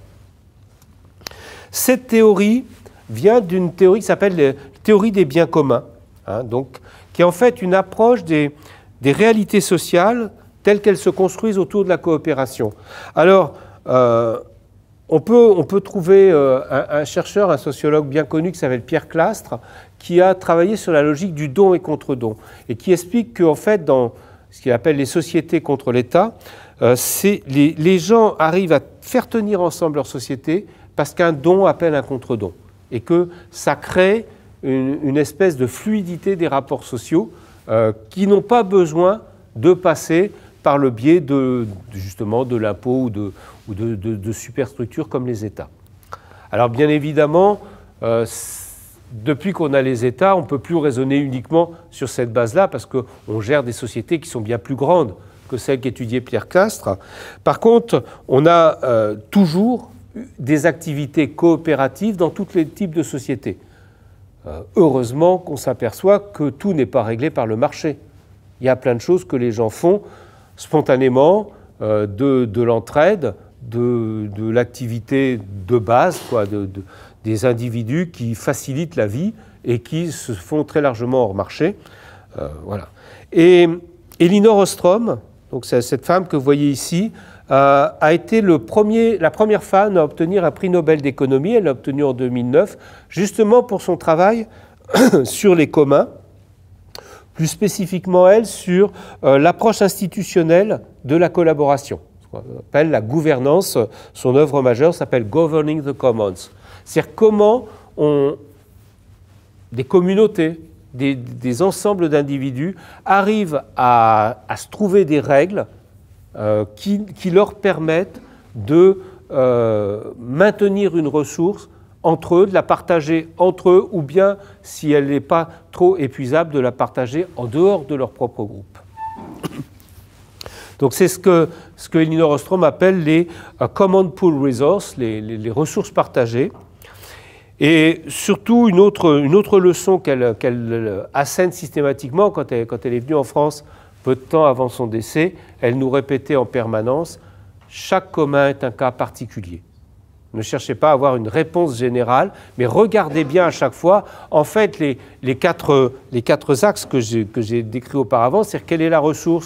[SPEAKER 1] Cette théorie vient d'une théorie qui s'appelle la théorie des biens communs, hein, donc, qui est en fait une approche des réalités sociales telles qu'elles se construisent autour de la coopération. Alors, on peut trouver un chercheur, un sociologue bien connu qui s'appelle Pierre Clastre, qui a travaillé sur la logique du don et contre-don, et qui explique qu'en fait, dans ce qu'il appelle les sociétés contre l'État, les gens arrivent à faire tenir ensemble leur société parce qu'un don appelle un contre-don, et que ça crée une espèce de fluidité des rapports sociaux qui n'ont pas besoin de passer par le biais justement de l'impôt ou de superstructures comme les États. Alors bien évidemment, depuis qu'on a les États, on ne peut plus raisonner uniquement sur cette base-là parce qu'on gère des sociétés qui sont bien plus grandes que celles qu'étudiait Pierre Clastre. Par contre, on a toujours des activités coopératives dans tous les types de sociétés. Heureusement qu'on s'aperçoit que tout n'est pas réglé par le marché. Il y a plein de choses que les gens font spontanément, de l'entraide, de l'activité de base, quoi, des individus qui facilitent la vie et qui se font très largement hors marché. Voilà. Et Elinor Ostrom, donc c'est cette femme que vous voyez ici, a été la première femme à obtenir un prix Nobel d'économie. Elle l'a obtenu en 2009, justement pour son travail sur les communs, plus spécifiquement elle sur l'approche institutionnelle de la collaboration, ce qu'on appelle la gouvernance. Son œuvre majeure s'appelle Governing the Commons. C'est-à-dire comment des communautés, des ensembles d'individus arrivent à se trouver des règles qui leur permettent de maintenir une ressource entre eux, de la partager entre eux, ou bien, si elle n'est pas trop épuisable, de la partager en dehors de leur propre groupe. Donc c'est ce que Elinor Ostrom appelle les Common Pool Resources, les ressources partagées. Et surtout, une autre leçon qu'elle assène systématiquement quand elle est venue en France, peu de temps avant son décès, elle nous répétait en permanence « Chaque commun est un cas particulier ». Ne cherchez pas à avoir une réponse générale, mais regardez bien à chaque fois, en fait, les quatre axes que j'ai décrits auparavant, c'est-à-dire quelle est la ressource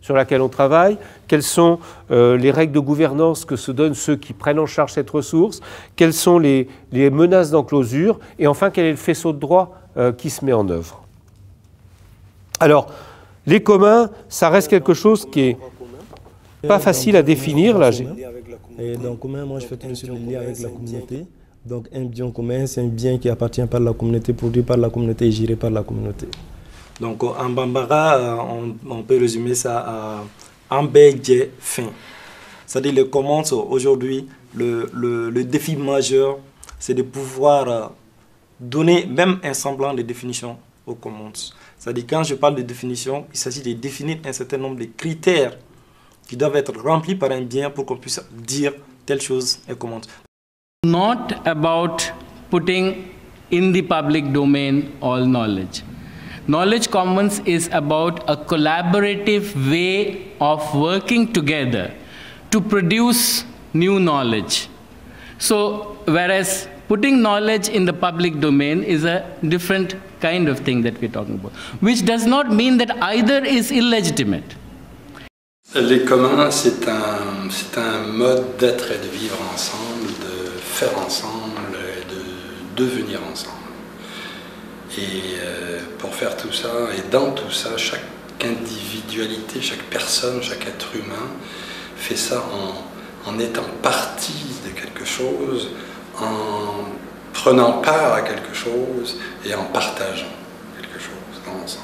[SPEAKER 1] sur laquelle on travaille, quelles sont les règles de gouvernance que se donnent ceux qui prennent en charge cette ressource, quelles sont les menaces d'enclosure, et enfin quel est le faisceau de droit qui se met en œuvre. Alors, les communs, ça reste quelque chose qui est pas facile à définir. Là,
[SPEAKER 3] et dans le commun, moi je fais comme sur le lien avec la communauté. Donc un bien commun, c'est un bien qui appartient par la communauté, produit par la communauté et géré par la communauté.
[SPEAKER 4] Donc en Bambara, on peut résumer ça à un bédje fin. C'est-à-dire le commons aujourd'hui, le défi majeur, c'est de pouvoir donner même un semblant de définition aux commons. C'est-à-dire quand je parle de définition, il s'agit de définir un certain nombre de critères qui doivent être remplis par un bien pour qu'on puisse dire telle chose est commons.
[SPEAKER 5] Not about putting in the public domain all knowledge. Knowledge Commons is about a collaborative way of working together to produce new knowledge. So, whereas putting knowledge in the public domain is a different kind of thing that we're talking about, which does not mean that either is illegitimate.
[SPEAKER 6] Les communs, c'est un mode d'être et de vivre ensemble, de faire ensemble et de devenir ensemble. Et pour faire tout ça, et dans tout ça, chaque individualité, chaque personne, chaque être humain fait ça en étant partie de quelque chose, en prenant part à quelque chose et en partageant quelque chose dans l'ensemble.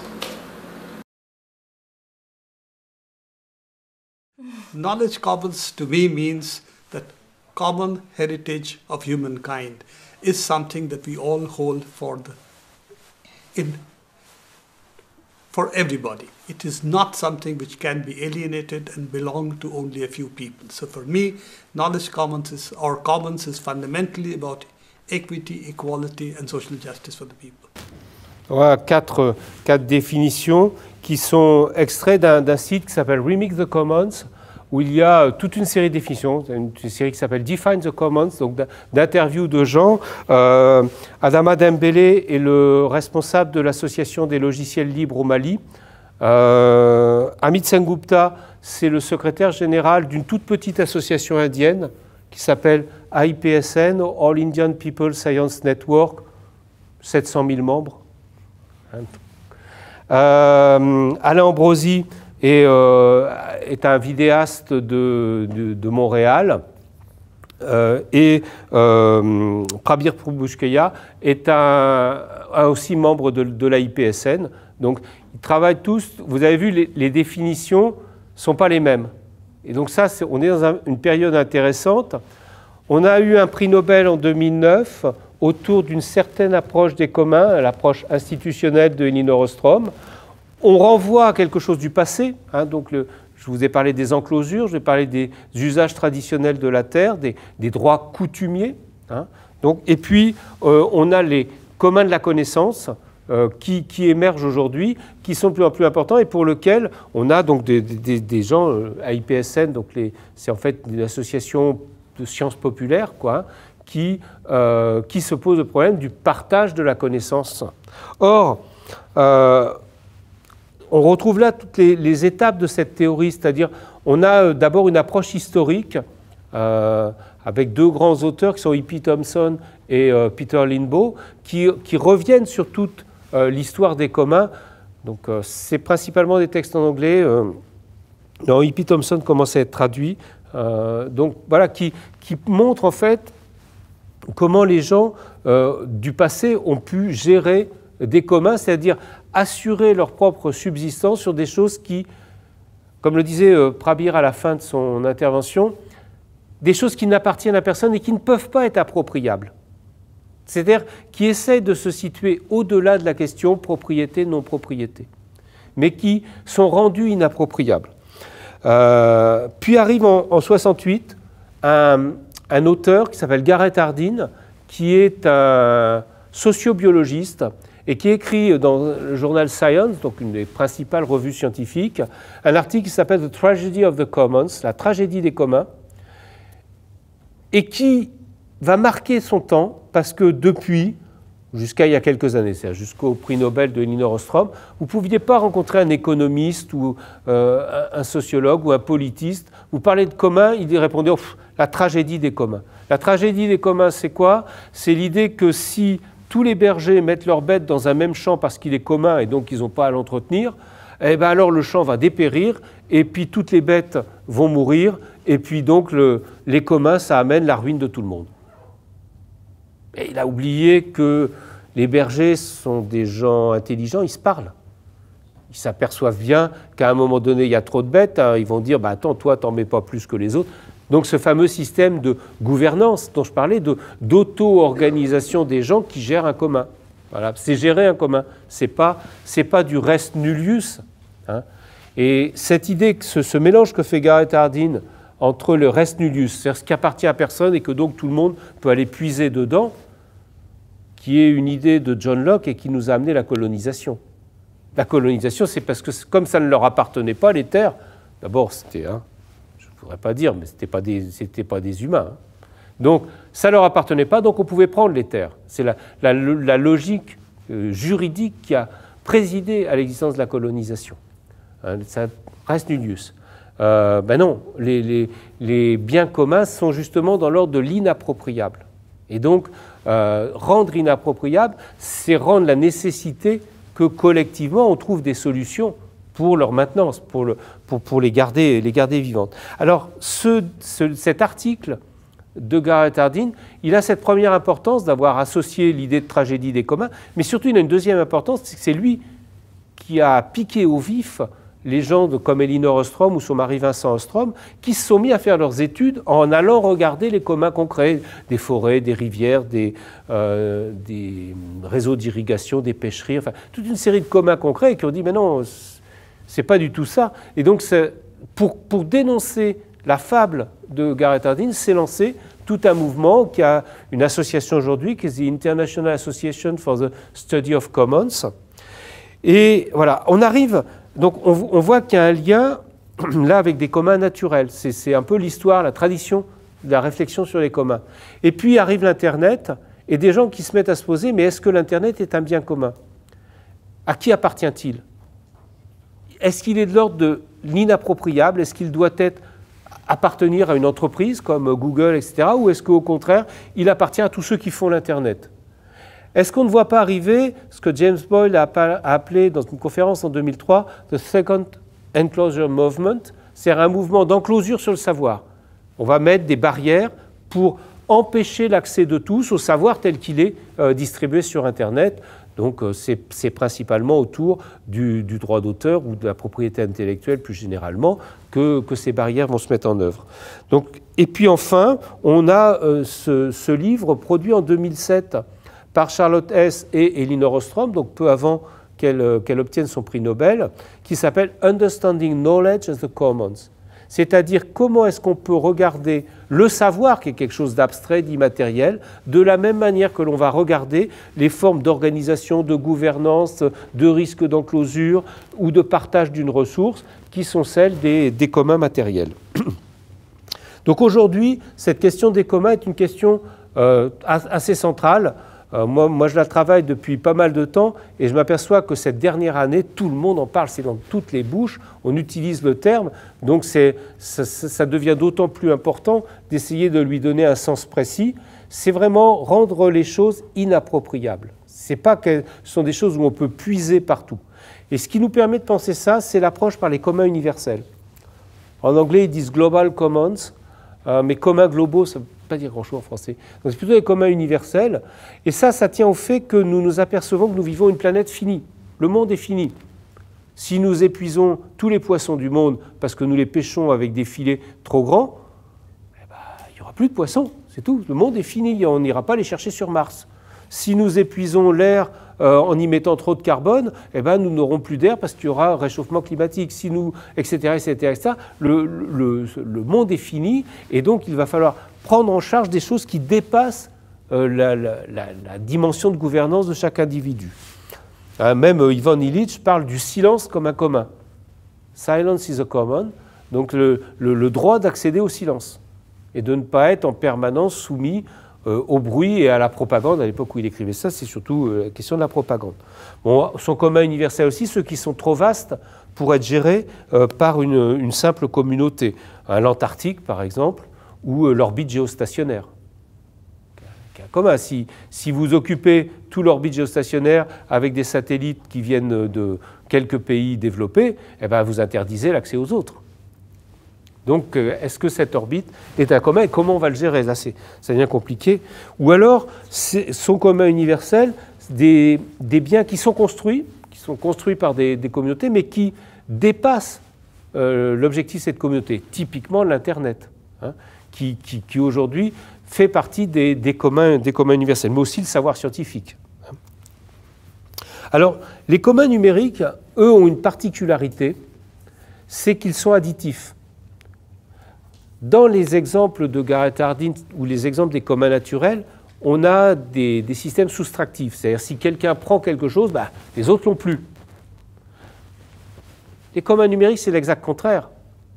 [SPEAKER 7] Knowledge commons to me means that common heritage of humankind is something that we all hold for everybody. It is not something which can be alienated and belong to only a few people. So for me, knowledge commons is fundamentally about equity, equality and social justice for the people.
[SPEAKER 1] Voilà quatre définitions qui sont extraits d'un site qui s'appelle Remix the Commons, où il y a toute une série de définitions, une série qui s'appelle Define the Commons, donc d'interviews de gens. Adama Dembélé est le responsable de l'Association des logiciels libres au Mali. Amit Sengupta, c'est le secrétaire général d'une toute petite association indienne qui s'appelle AIPSN, All Indian People Science Network, 700 000 membres. Alain Ambrosi est un vidéaste de Montréal et Prabir Prabhushkeya est aussi membre de l'AIPSN. Donc, ils travaillent tous. Vous avez vu, les définitions ne sont pas les mêmes. Et donc ça, on est dans une période intéressante. On a eu un prix Nobel en 2009 autour d'une certaine approche des communs, l'approche institutionnelle de Elinor Ostrom. On renvoie à quelque chose du passé. Donc je vous ai parlé des enclosures, je vais parler des usages traditionnels de la terre, des droits coutumiers. Donc, et puis, on a les communs de la connaissance qui émergent aujourd'hui, qui sont de plus en plus importants et pour lesquels on a donc des gens, AIPSN, c'est en fait une association de sciences populaires, qui se pose le problème du partage de la connaissance. Or, on retrouve là toutes les étapes de cette théorie, c'est-à-dire on a d'abord une approche historique avec deux grands auteurs qui sont E.P. Thompson et Peter Linbow, qui reviennent sur toute l'histoire des communs. Donc c'est principalement des textes en anglais. Non, E.P. Thompson commence à être traduit. Donc voilà, qui montre en fait comment les gens du passé ont pu gérer des communs, c'est-à-dire assurer leur propre subsistance sur des choses qui, comme le disait Prabir à la fin de son intervention, des choses qui n'appartiennent à personne et qui ne peuvent pas être appropriables. C'est-à-dire qui essayent de se situer au-delà de la question propriété-non-propriété, mais qui sont rendues inappropriables. Puis arrive en 68 un auteur qui s'appelle Garrett Hardin, qui est un sociobiologiste et qui écrit dans le journal Science, donc une des principales revues scientifiques, un article qui s'appelle The Tragedy of the Commons, la tragédie des communs, et qui va marquer son temps parce que depuis, jusqu'à il y a quelques années, c'est-à-dire jusqu'au prix Nobel de Elinor Ostrom, vous ne pouviez pas rencontrer un économiste ou un sociologue ou un politiste. Vous parlez de commun, il répondait la tragédie des communs. La tragédie des communs, c'est quoi? C'est l'idée que si tous les bergers mettent leurs bêtes dans un même champ parce qu'il est commun et donc ils n'ont pas à l'entretenir, eh ben alors le champ va dépérir et puis toutes les bêtes vont mourir et puis donc les communs, ça amène la ruine de tout le monde. Et il a oublié que les bergers sont des gens intelligents, ils se parlent. Ils s'aperçoivent bien qu'à un moment donné, il y a trop de bêtes, hein, ils vont dire bah, « attends, toi, t'en mets pas plus que les autres ». Donc ce fameux système de gouvernance dont je parlais, d'auto-organisation des gens qui gèrent un commun. Voilà, c'est gérer un commun, c'est pas du res nullius. Hein. Et cette idée, ce mélange que fait Garrett Hardin entre le res nullius, c'est-à-dire ce qui appartient à personne et que donc tout le monde peut aller puiser dedans, qui est une idée de John Locke et qui nous a amené la colonisation. La colonisation, c'est parce que comme ça ne leur appartenait pas, les terres, d'abord c'était, je ne voudrais pas dire, mais ce n'étaient pas des humains. Hein. Donc ça ne leur appartenait pas, donc on pouvait prendre les terres. C'est la logique juridique qui a présidé à l'existence de la colonisation. Hein, ça reste nullius. Ben non, les biens communs sont justement dans l'ordre de l'inappropriable. Et donc, rendre inappropriable, c'est rendre la nécessité que collectivement on trouve des solutions pour leur maintenance, pour les garder vivantes. Alors, cet article de Garrett Hardin, il a cette première importance d'avoir associé l'idée de tragédie des communs, mais surtout il a une deuxième importance, c'est que c'est lui qui a piqué au vif les gens comme Elinor Ostrom ou son mari Vincent Ostrom, qui se sont mis à faire leurs études en allant regarder les communs concrets, des forêts, des rivières, des réseaux d'irrigation, des pêcheries, enfin toute une série de communs concrets, et qui ont dit mais non, c'est pas du tout ça. Et donc pour dénoncer la fable de Garrett Hardin, s'est lancé tout un mouvement qui a une association aujourd'hui, qui est the International Association for the Study of Commons. Et voilà, on arrive. Donc on voit qu'il y a un lien là avec des communs naturels. C'est un peu l'histoire, la tradition de la réflexion sur les communs. Et puis arrive l'Internet et des gens qui se mettent à se poser, mais est-ce que l'Internet est un bien commun? À qui appartient-il? Est-ce qu'il est de l'ordre de l'inappropriable? Est-ce qu'il doit appartenir à une entreprise comme Google, etc. Ou est-ce qu'au contraire, il appartient à tous ceux qui font l'Internet? Est-ce qu'on ne voit pas arriver ce que James Boyle a appelé dans une conférence en 2003 « The Second Enclosure Movement », c'est-à-dire un mouvement d'enclosure sur le savoir. On va mettre des barrières pour empêcher l'accès de tous au savoir tel qu'il est distribué sur Internet. Donc c'est principalement autour du droit d'auteur ou de la propriété intellectuelle plus généralement que ces barrières vont se mettre en œuvre. Donc, et puis enfin, on a ce livre produit en 2007 par Charlotte Hess et Elinor Ostrom, donc peu avant qu'elle obtienne son prix Nobel, qui s'appelle « Understanding Knowledge as the Commons ». C'est-à-dire comment est-ce qu'on peut regarder le savoir, qui est quelque chose d'abstrait, d'immatériel, de la même manière que l'on va regarder les formes d'organisation, de gouvernance, de risque d'enclosure ou de partage d'une ressource, qui sont celles des communs matériels. Donc aujourd'hui, cette question des communs est une question assez centrale. Moi, je la travaille depuis pas mal de temps et je m'aperçois que cette dernière année, tout le monde en parle, c'est dans toutes les bouches, on utilise le terme, donc ça devient d'autant plus important d'essayer de lui donner un sens précis. C'est vraiment rendre les choses inappropriables. Ce sont des choses où on peut puiser partout. Et ce qui nous permet de penser ça, c'est l'approche par les communs universels. En anglais, ils disent « global commons », mais communs globaux, ça pas dire grand-chose en français. Donc c'est plutôt les communs universels. Et ça tient au fait que nous nous apercevons que nous vivons une planète finie. Le monde est fini. Si nous épuisons tous les poissons du monde parce que nous les pêchons avec des filets trop grands, il n'y aura plus de poissons, c'est tout. Le monde est fini, on n'ira pas les chercher sur Mars. Si nous épuisons l'air en y mettant trop de carbone, nous n'aurons plus d'air parce qu'il y aura un réchauffement climatique. Si nous, etc., le monde est fini et donc il va falloir prendre en charge des choses qui dépassent la dimension de gouvernance de chaque individu. Même Ivan Illich parle du silence comme un commun. Silence is a common, donc le droit d'accéder au silence et de ne pas être en permanence soumis au bruit et à la propagande. À l'époque où il écrivait ça, c'est surtout la question de la propagande. Bon, son commun universel aussi, ceux qui sont trop vastes pour être gérés par une simple communauté. L'Antarctique, par exemple, ou l'orbite géostationnaire. Commun. Si vous occupez tout l'orbite géostationnaire avec des satellites qui viennent de quelques pays développés, eh ben vous interdisez l'accès aux autres. Donc, est-ce que cette orbite est un commun et comment on va le gérer? Là, ça devient compliqué. Ou alors, son commun universel, des biens qui sont construits par des communautés, mais qui dépassent l'objectif de cette communauté. Typiquement, l'Internet, hein, qui aujourd'hui fait partie des communs universels, mais aussi le savoir scientifique. Alors, les communs numériques, eux, ont une particularité, c'est qu'ils sont additifs. Dans les exemples de Garrett Hardin ou les exemples des communs naturels, on a des systèmes soustractifs. C'est-à-dire si quelqu'un prend quelque chose, bah, les autres l'ont plus. Les communs numériques, c'est l'exact contraire.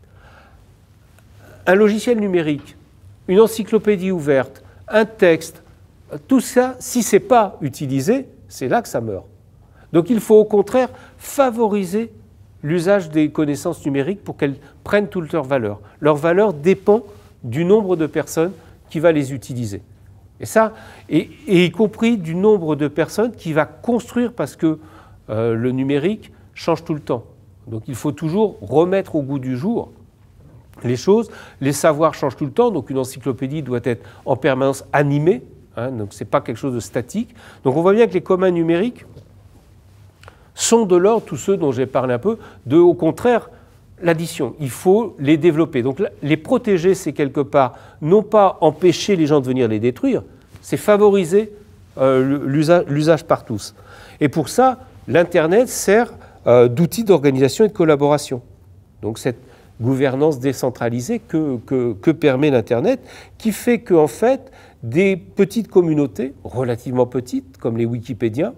[SPEAKER 1] Un logiciel numérique, une encyclopédie ouverte, un texte, tout ça, si ce n'est pas utilisé, c'est là que ça meurt. Donc il faut au contraire favoriser l'usage des connaissances numériques pour qu'elles prennent toute leur valeur. Leur valeur dépend du nombre de personnes qui va les utiliser. Et ça, et y compris du nombre de personnes qui va construire, parce que le numérique change tout le temps. Donc il faut toujours remettre au goût du jour les choses. Les savoirs changent tout le temps, donc une encyclopédie doit être en permanence animée, hein, donc ce n'est pas quelque chose de statique. Donc on voit bien que les communs numériques sont de l'ordre, tous ceux dont j'ai parlé un peu, de, au contraire, l'addition. Il faut les développer. Donc les protéger, c'est quelque part, non pas empêcher les gens de venir les détruire, c'est favoriser l'usage par tous. Et pour ça, l'Internet sert d'outil d'organisation et de collaboration. Donc cette gouvernance décentralisée que permet l'Internet, qui fait qu'en fait, des petites communautés, relativement petites, comme les Wikipédiens,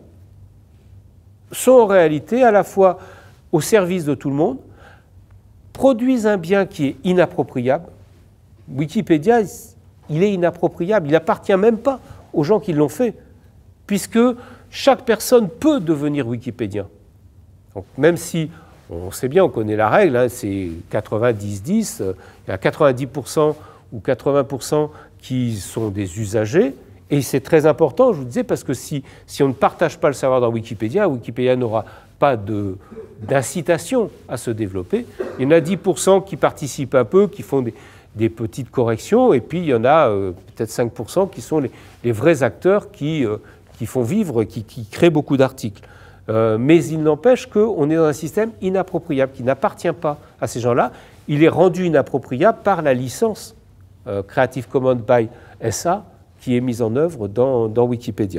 [SPEAKER 1] sont en réalité à la fois au service de tout le monde, produisent un bien qui est inappropriable. Wikipédia, il est inappropriable, il n'appartient même pas aux gens qui l'ont fait, puisque chaque personne peut devenir wikipédien. Donc, même si on sait bien, on connaît la règle, hein, c'est 90-10, il y a 90% ou 80% qui sont des usagers. Et c'est très important, je vous disais, parce que si on ne partage pas le savoir dans Wikipédia, Wikipédia n'aura pas d'incitation à se développer. Il y en a 10% qui participent un peu, qui font des petites corrections, et puis il y en a peut-être 5% qui sont les vrais acteurs qui font vivre, qui créent beaucoup d'articles. Mais il n'empêche qu'on est dans un système inappropriable, qui n'appartient pas à ces gens-là. Il est rendu inappropriable par la licence Creative Commons by SA, qui est mise en œuvre dans Wikipédia.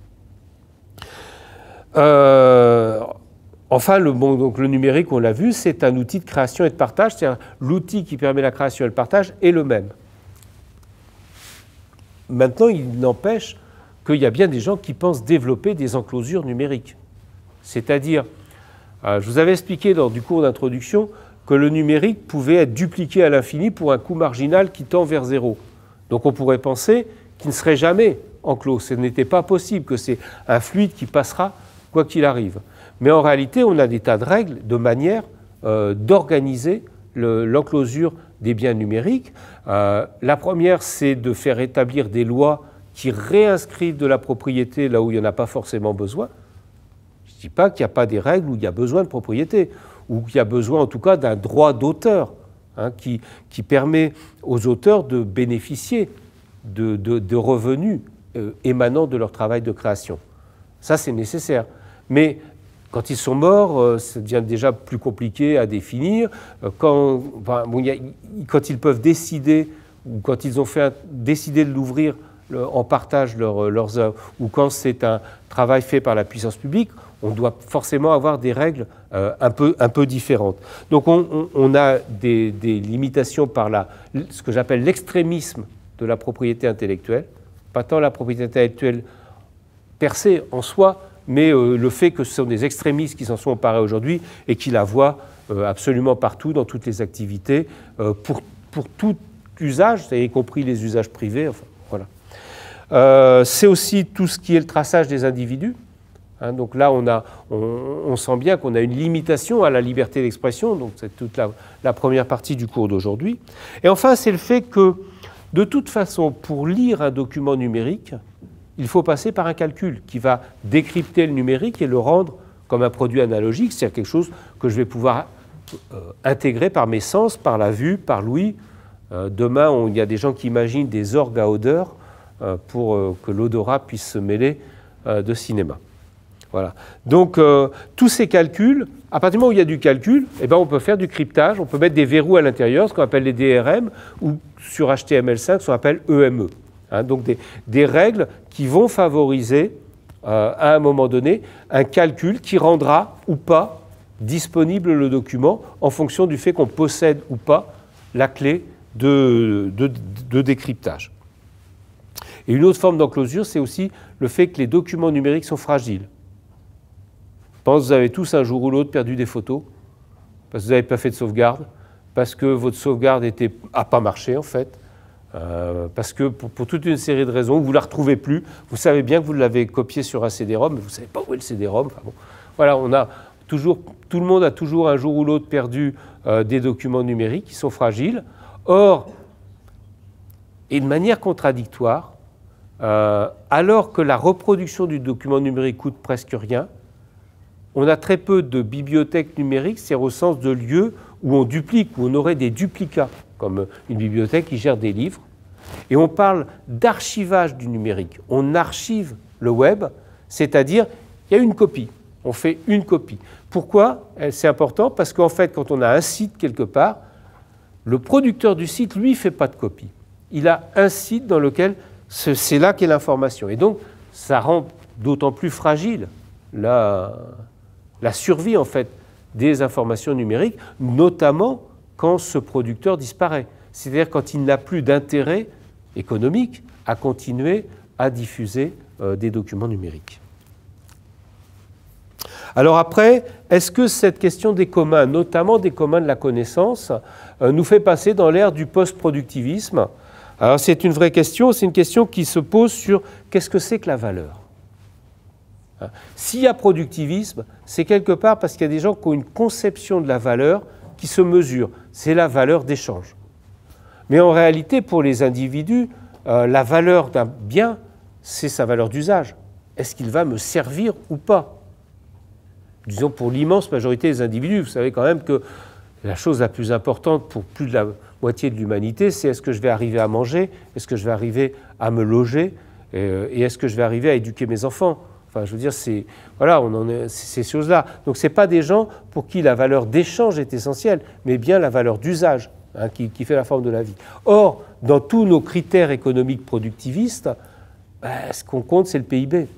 [SPEAKER 1] Enfin, donc le numérique, on l'a vu, c'est un outil de création et de partage, c'est-à-dire l'outil qui permet la création et le partage est le même. Maintenant, il n'empêche qu'il y a bien des gens qui pensent développer des enclosures numériques. C'est-à-dire, je vous avais expliqué dans du cours d'introduction que le numérique pouvait être dupliqué à l'infini pour un coût marginal qui tend vers zéro. Donc on pourrait penser qu'il ne serait jamais enclos. Ce n'était pas possible, que c'est un fluide qui passera quoi qu'il arrive. Mais en réalité, on a des tas de règles, de manières d'organiser l'enclosure des biens numériques. La première, c'est de faire établir des lois qui réinscrivent de la propriété là où il n'y en a pas forcément besoin. Je ne dis pas qu'il n'y a pas des règles où il y a besoin de propriété, ou qu'il y a besoin en tout cas d'un droit d'auteur, hein, qui permet aux auteurs de bénéficier de revenus émanant de leur travail de création. Ça, c'est nécessaire. Mais quand ils sont morts, ça devient déjà plus compliqué à définir. Quand ils peuvent décider, ou quand ils ont décidé de l'ouvrir en partage leurs œuvres, ou quand c'est un travail fait par la puissance publique, on doit forcément avoir des règles un peu différentes. Donc on a des limitations par ce que j'appelle l'extrémisme de la propriété intellectuelle, pas tant la propriété intellectuelle per se en soi, mais le fait que ce sont des extrémistes qui s'en sont emparés aujourd'hui et qui la voient absolument partout, dans toutes les activités, pour tout usage, y compris les usages privés. Enfin, voilà. C'est aussi tout ce qui est le traçage des individus. Hein, donc là, on sent bien qu'on a une limitation à la liberté d'expression, donc c'est toute la première partie du cours d'aujourd'hui. Et enfin, c'est le fait que, de toute façon, pour lire un document numérique, il faut passer par un calcul qui va décrypter le numérique et le rendre comme un produit analogique, c'est-à-dire quelque chose que je vais pouvoir intégrer par mes sens, par la vue, par l'ouïe. Demain, il y a des gens qui imaginent des orgues à odeur pour que l'odorat puisse se mêler de cinéma. Voilà. Donc, tous ces calculs, à partir du moment où il y a du calcul, eh ben, on peut faire du cryptage, on peut mettre des verrous à l'intérieur, ce qu'on appelle les DRM, ou sur HTML5, ce qu'on appelle EME. Hein, donc, des règles qui vont favoriser, à un moment donné, un calcul qui rendra ou pas disponible le document en fonction du fait qu'on possède ou pas la clé de décryptage. Et une autre forme d'enclosure, c'est aussi le fait que les documents numériques sont fragiles. Je pense que vous avez tous un jour ou l'autre perdu des photos parce que vous n'avez pas fait de sauvegarde, parce que votre sauvegarde n'a pas marché en fait, parce que pour toute une série de raisons, vous ne la retrouvez plus, vous savez bien que vous l'avez copié sur un CD-ROM, mais vous ne savez pas où est le CD-ROM. Enfin bon, voilà, tout le monde a toujours un jour ou l'autre perdu des documents numériques qui sont fragiles. Or, et de manière contradictoire, alors que la reproduction du document numérique coûte presque rien, on a très peu de bibliothèques numériques, c'est au sens de lieux où on duplique, où on aurait des duplicats, comme une bibliothèque qui gère des livres. Et on parle d'archivage du numérique. On archive le web, c'est-à-dire il y a une copie, on fait une copie. Pourquoi c'est important? Parce qu'en fait, quand on a un site quelque part, le producteur du site, lui, ne fait pas de copie. Il a un site dans lequel c'est là qu'est l'information. Et donc, ça rend d'autant plus fragile la survie, en fait, des informations numériques, notamment quand ce producteur disparaît. C'est-à-dire quand il n'a plus d'intérêt économique à continuer à diffuser des documents numériques. Alors après, est-ce que cette question des communs, notamment des communs de la connaissance, nous fait passer dans l'ère du post-productivisme? Alors c'est une vraie question, c'est une question qui se pose sur qu'est-ce que c'est que la valeur? S'il y a productivisme, c'est quelque part parce qu'il y a des gens qui ont une conception de la valeur qui se mesure. C'est la valeur d'échange. Mais en réalité, pour les individus, la valeur d'un bien, c'est sa valeur d'usage. Est-ce qu'il va me servir ou pas? Disons, pour l'immense majorité des individus, vous savez quand même que la chose la plus importante pour plus de la moitié de l'humanité, c'est est-ce que je vais arriver à manger, est-ce que je vais arriver à me loger, et est-ce que je vais arriver à éduquer mes enfants? Enfin, je veux dire, voilà, on en est ces choses-là. Donc, ce n'est pas des gens pour qui la valeur d'échange est essentielle, mais bien la valeur d'usage, hein, qui fait la forme de la vie. Or, dans tous nos critères économiques productivistes, ce qu'on compte, c'est le PIB.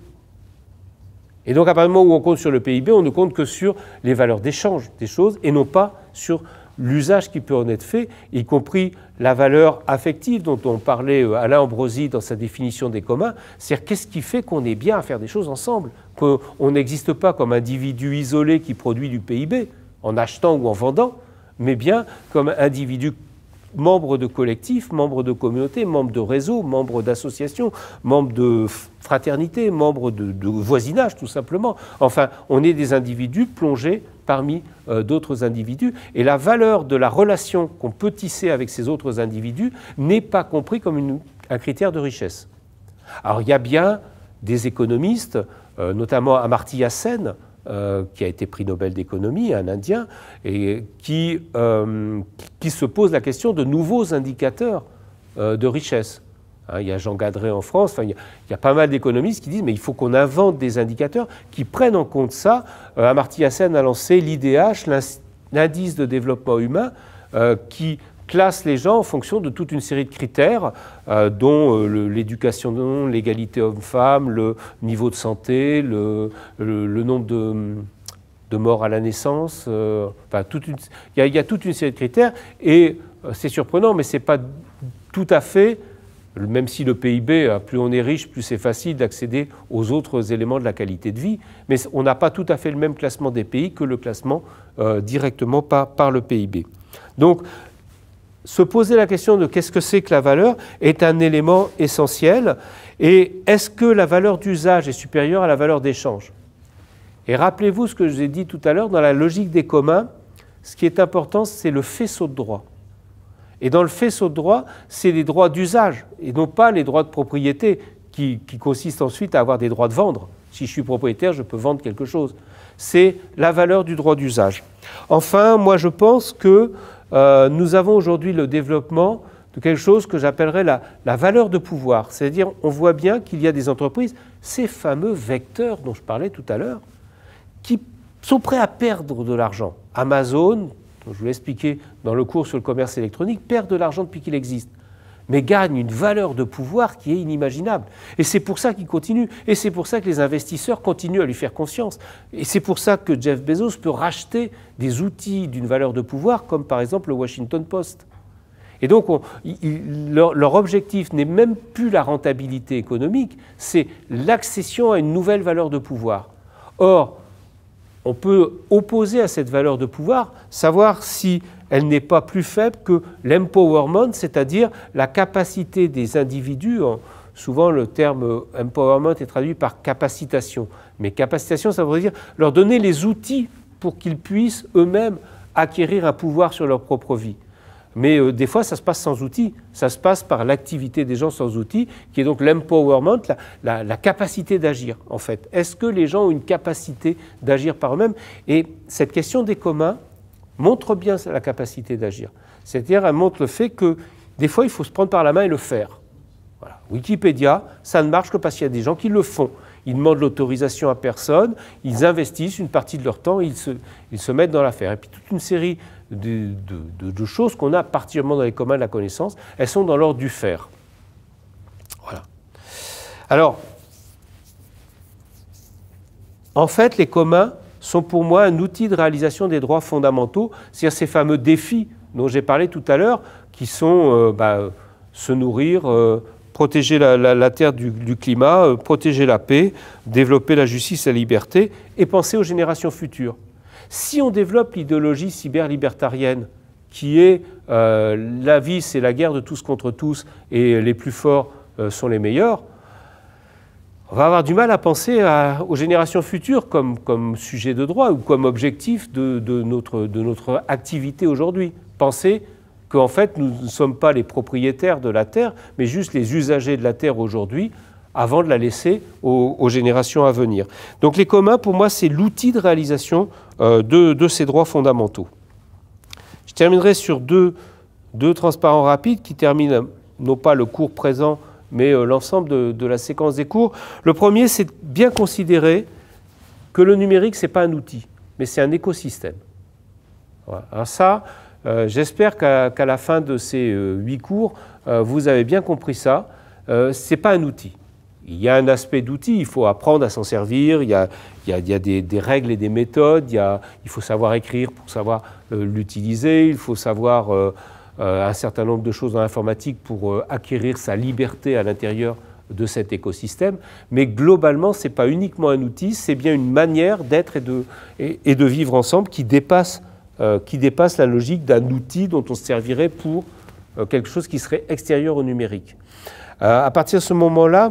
[SPEAKER 1] Et donc, à partir du moment où on compte sur le PIB, on ne compte que sur les valeurs d'échange des choses et non pas sur l'usage qui peut en être fait, y compris la valeur affective dont on parlait Alain Ambrosi dans sa définition des communs, c'est-à-dire qu'est-ce qui fait qu'on est bien à faire des choses ensemble, qu'on n'existe pas comme individu isolé qui produit du PIB en achetant ou en vendant, mais bien comme individu membre de collectifs, membre de communautés, membre de réseaux, membre d'associations, membre de fraternités, membre de voisinage tout simplement. Enfin, on est des individus plongés parmi d'autres individus et la valeur de la relation qu'on peut tisser avec ces autres individus n'est pas compris comme un critère de richesse. Alors il y a bien des économistes, notamment Amartya Sen, qui a été prix Nobel d'économie, un Indien, et qui se pose la question de nouveaux indicateurs de richesse. Hein, il y a Jean Gadret en France, enfin, il y a pas mal d'économistes qui disent mais il faut qu'on invente des indicateurs qui prennent en compte ça. Amartya Sen a lancé l'IDH, l'indice de développement humain, qui classe les gens en fonction de toute une série de critères, dont l'éducation, l'égalité homme-femme, le niveau de santé, le nombre de morts à la naissance. Enfin, il y a toute une série de critères. Et c'est surprenant, mais ce n'est pas tout à fait, même si le PIB, plus on est riche, plus c'est facile d'accéder aux autres éléments de la qualité de vie, mais on n'a pas tout à fait le même classement des pays que le classement directement par le PIB. Donc, se poser la question de qu'est-ce que c'est que la valeur est un élément essentiel. Et est-ce que la valeur d'usage est supérieure à la valeur d'échange? Et rappelez-vous ce que je vous ai dit tout à l'heure, dans la logique des communs, ce qui est important, c'est le faisceau de droit. Et dans le faisceau de droit, c'est les droits d'usage, et non pas les droits de propriété, qui consistent ensuite à avoir des droits de vendre. Si je suis propriétaire, je peux vendre quelque chose. C'est la valeur du droit d'usage. Enfin, moi je pense que nous avons aujourd'hui le développement de quelque chose que j'appellerais la valeur de pouvoir. C'est-à-dire, on voit bien qu'il y a des entreprises, ces fameux vecteurs dont je parlais tout à l'heure, qui sont prêts à perdre de l'argent. Amazon, je vous l'ai expliqué dans le cours sur le commerce électronique, perd de l'argent depuis qu'il existe, mais gagne une valeur de pouvoir qui est inimaginable. Et c'est pour ça qu'il continue. Et c'est pour ça que les investisseurs continuent à lui faire confiance. Et c'est pour ça que Jeff Bezos peut racheter des outils d'une valeur de pouvoir, comme par exemple le Washington Post. Et donc, leur objectif n'est même plus la rentabilité économique, c'est l'accession à une nouvelle valeur de pouvoir. Or, on peut opposer à cette valeur de pouvoir, savoir si elle n'est pas plus faible que l'empowerment, c'est-à-dire la capacité des individus. Souvent, le terme empowerment est traduit par capacitation. Mais capacitation, ça veut dire leur donner les outils pour qu'ils puissent eux-mêmes acquérir un pouvoir sur leur propre vie. Mais des fois, ça se passe sans outils. Ça se passe par l'activité des gens sans outils, qui est donc l'empowerment, la capacité d'agir, en fait. Est-ce que les gens ont une capacité d'agir par eux-mêmes? Et cette question des communs montre bien la capacité d'agir. C'est-à-dire, elle montre le fait que, des fois, il faut se prendre par la main et le faire. Voilà. Wikipédia, ça ne marche que parce qu'il y a des gens qui le font. Ils demandent l'autorisation à personne, ils investissent une partie de leur temps, ils se mettent dans l'affaire. Et puis toute une série de choses qu'on a particulièrement dans les communs de la connaissance, elles sont dans l'ordre du faire. Voilà. Alors, en fait, les communs sont pour moi un outil de réalisation des droits fondamentaux, c'est-à-dire ces fameux défis dont j'ai parlé tout à l'heure, qui sont se nourrir, protéger la terre du climat, protéger la paix, développer la justice et la liberté, et penser aux générations futures. Si on développe l'idéologie cyberlibertarienne, qui est la vie, c'est la guerre de tous contre tous, et les plus forts sont les meilleurs, on va avoir du mal à penser aux générations futures comme sujet de droit ou comme objectif de notre activité aujourd'hui. Penser qu'en fait, nous ne sommes pas les propriétaires de la Terre, mais juste les usagers de la Terre aujourd'hui, avant de la laisser aux générations à venir. Donc les communs, pour moi, c'est l'outil de réalisation de ces droits fondamentaux. Je terminerai sur deux transparents rapides qui terminent non pas le cours présent, mais l'ensemble de la séquence des cours. Le premier, c'est bien considérer que le numérique, ce n'est pas un outil, mais c'est un écosystème. Voilà. Alors ça, j'espère qu'à la fin de ces 8 cours, vous avez bien compris ça. Ce n'est pas un outil. Il y a un aspect d'outil, il faut apprendre à s'en servir, il y a des règles et des méthodes, il faut savoir écrire pour savoir l'utiliser, il faut savoir un certain nombre de choses dans l'informatique pour acquérir sa liberté à l'intérieur de cet écosystème. Mais globalement, ce n'est pas uniquement un outil, c'est bien une manière d'être et de vivre ensemble qui dépasse la logique d'un outil dont on se servirait pour quelque chose qui serait extérieur au numérique. À partir de ce moment-là,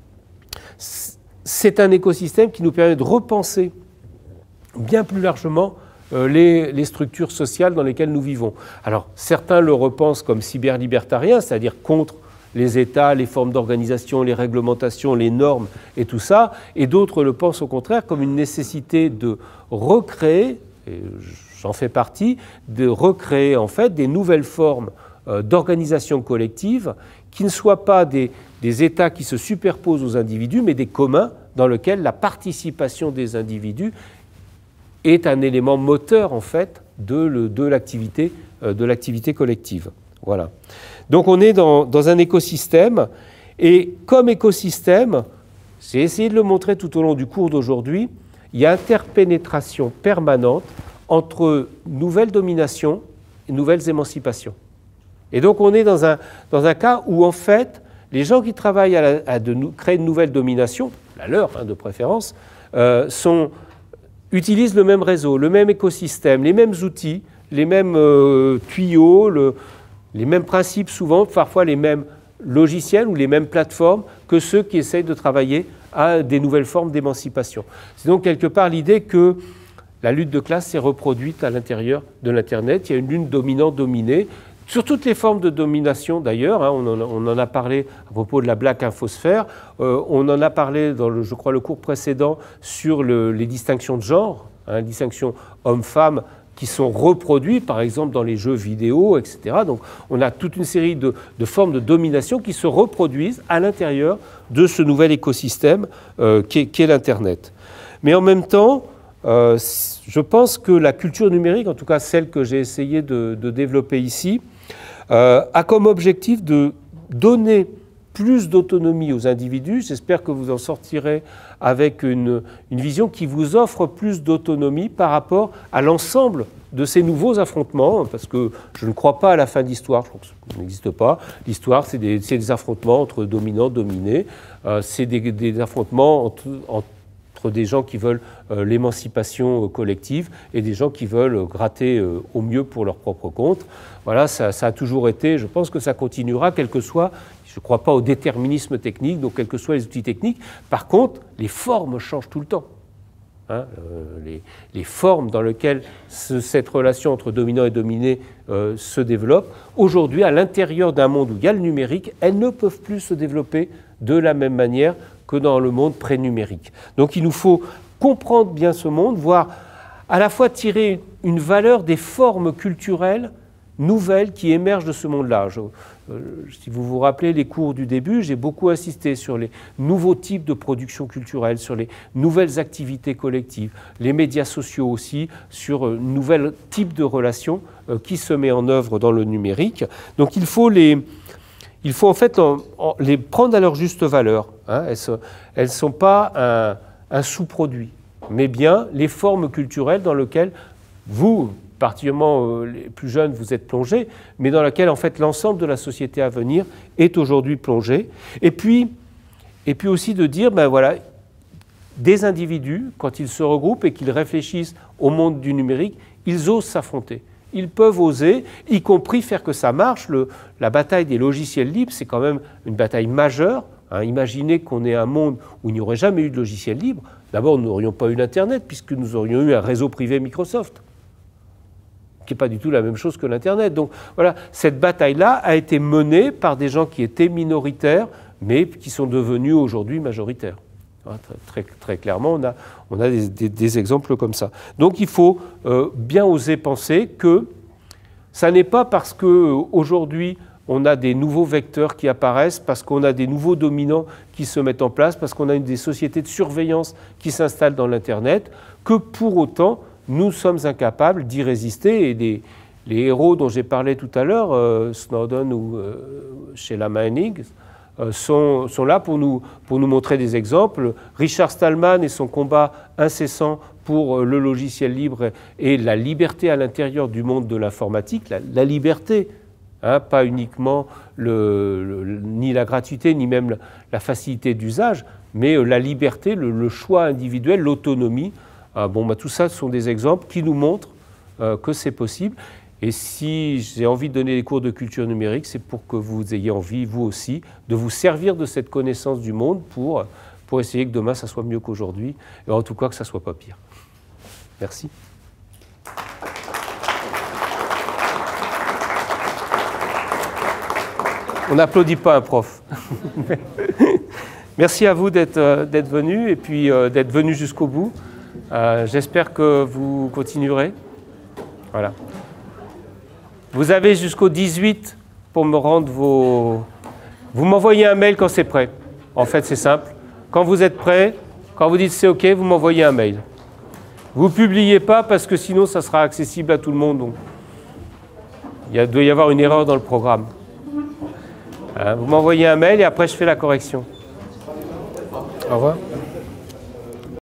[SPEAKER 1] c'est un écosystème qui nous permet de repenser bien plus largement les structures sociales dans lesquelles nous vivons. Alors, certains le repensent comme cyberlibertarien, c'est-à-dire contre les États, les formes d'organisation, les réglementations, les normes et tout ça, et d'autres le pensent au contraire comme une nécessité de recréer, et j'en fais partie, de recréer en fait des nouvelles formes d'organisation collective qui ne soient pas des États qui se superposent aux individus, mais des communs dans lesquels la participation des individus est un élément moteur en fait de l'activité collective. Voilà. Donc on est dans un écosystème, et comme écosystème, j'ai essayé de le montrer tout au long du cours d'aujourd'hui, il y a interpénétration permanente entre nouvelles dominations et nouvelles émancipations. Et donc on est dans un cas où en fait les gens qui travaillent à créer de nouvelles dominations, la leur de préférence, utilisent le même réseau, le même écosystème, les mêmes outils, les mêmes tuyaux, les mêmes principes souvent, parfois les mêmes logiciels ou les mêmes plateformes que ceux qui essayent de travailler à des nouvelles formes d'émancipation. C'est donc quelque part l'idée que la lutte de classe s'est reproduite à l'intérieur de l'Internet. Il y a une lutte dominant-dominée, sur toutes les formes de domination d'ailleurs. Hein, on en a parlé à propos de la Black Infosphère, on en a parlé dans, je crois, le cours précédent sur les distinctions de genre, hein, distinctions hommes-femmes, qui sont reproduits, par exemple, dans les jeux vidéo, etc. Donc, on a toute une série de formes de domination qui se reproduisent à l'intérieur de ce nouvel écosystème qu'est l'Internet. Mais en même temps, je pense que la culture numérique, en tout cas celle que j'ai essayé de développer ici, a comme objectif de donner plus d'autonomie aux individus. J'espère que vous en sortirez avec une vision qui vous offre plus d'autonomie par rapport à l'ensemble de ces nouveaux affrontements, parce que je ne crois pas à la fin de l'histoire, je crois que ça n'existe pas. L'histoire, c'est des affrontements entre dominants, dominés, c'est des affrontements entre des gens qui veulent l'émancipation collective et des gens qui veulent gratter au mieux pour leur propre compte. Voilà, ça a toujours été, je pense que ça continuera, quel que soit. Je ne crois pas au déterminisme technique, donc quels que soient les outils techniques. Par contre, les formes changent tout le temps. Hein, les formes dans lesquelles cette relation entre dominant et dominé se développe, aujourd'hui, à l'intérieur d'un monde où il y a le numérique, elles ne peuvent plus se développer de la même manière que dans le monde pré-numérique. Donc il nous faut comprendre bien ce monde, voir à la fois tirer une valeur des formes culturelles nouvelles qui émergent de ce monde-là. Si vous vous rappelez les cours du début, j'ai beaucoup insisté sur les nouveaux types de production culturelle, sur les nouvelles activités collectives, les médias sociaux aussi, sur nouveaux types de relations qui se mettent en œuvre dans le numérique. Donc il faut en fait les prendre à leur juste valeur. Hein. Elles ne sont pas un sous-produit, mais bien les formes culturelles dans lesquelles vous, particulièrement les plus jeunes, vous êtes plongés, mais dans laquelle en fait l'ensemble de la société à venir est aujourd'hui plongé. Et puis aussi de dire, ben voilà, des individus, quand ils se regroupent et qu'ils réfléchissent au monde du numérique, ils osent s'affronter. Ils peuvent oser, y compris faire que ça marche. La bataille des logiciels libres, c'est quand même une bataille majeure. Hein. Imaginez qu'on ait un monde où il n'y aurait jamais eu de logiciel libre. D'abord, nous n'aurions pas eu l'Internet, puisque nous aurions eu un réseau privé Microsoft, qui n'est pas du tout la même chose que l'Internet. Donc voilà, cette bataille-là a été menée par des gens qui étaient minoritaires, mais qui sont devenus aujourd'hui majoritaires. Très, très clairement, on a des exemples comme ça. Donc il faut bien oser penser que ça n'est pas parce qu'aujourd'hui on a des nouveaux vecteurs qui apparaissent, parce qu'on a des nouveaux dominants qui se mettent en place, parce qu'on a des sociétés de surveillance qui s'installent dans l'Internet, que pour autant nous sommes incapables d'y résister. Et les héros dont j'ai parlé tout à l'heure, Snowden ou Sheila Manning, sont là pour nous montrer des exemples. Richard Stallman et son combat incessant pour le logiciel libre et la liberté à l'intérieur du monde de l'informatique, la liberté, hein, pas uniquement ni la gratuité, ni même la facilité d'usage, mais la liberté, le choix individuel, l'autonomie. Tout ça, ce sont des exemples qui nous montrent que c'est possible. Et si j'ai envie de donner des cours de culture numérique, c'est pour que vous ayez envie, vous aussi, de vous servir de cette connaissance du monde pour essayer que demain, ça soit mieux qu'aujourd'hui, et en tout cas que ça ne soit pas pire. Merci. On n'applaudit pas un prof. Merci à vous d'être venus et puis d'être venus jusqu'au bout. J'espère que vous continuerez. Voilà. Vous avez jusqu'au 18 pour me rendre vos... Vous m'envoyez un mail quand c'est prêt. En fait, c'est simple. Quand vous êtes prêt, quand vous dites c'est OK, vous m'envoyez un mail. Vous ne publiez pas parce que sinon, ça sera accessible à tout le monde. Donc, il doit y avoir une erreur dans le programme. Vous m'envoyez un mail et après, je fais la correction. Au revoir.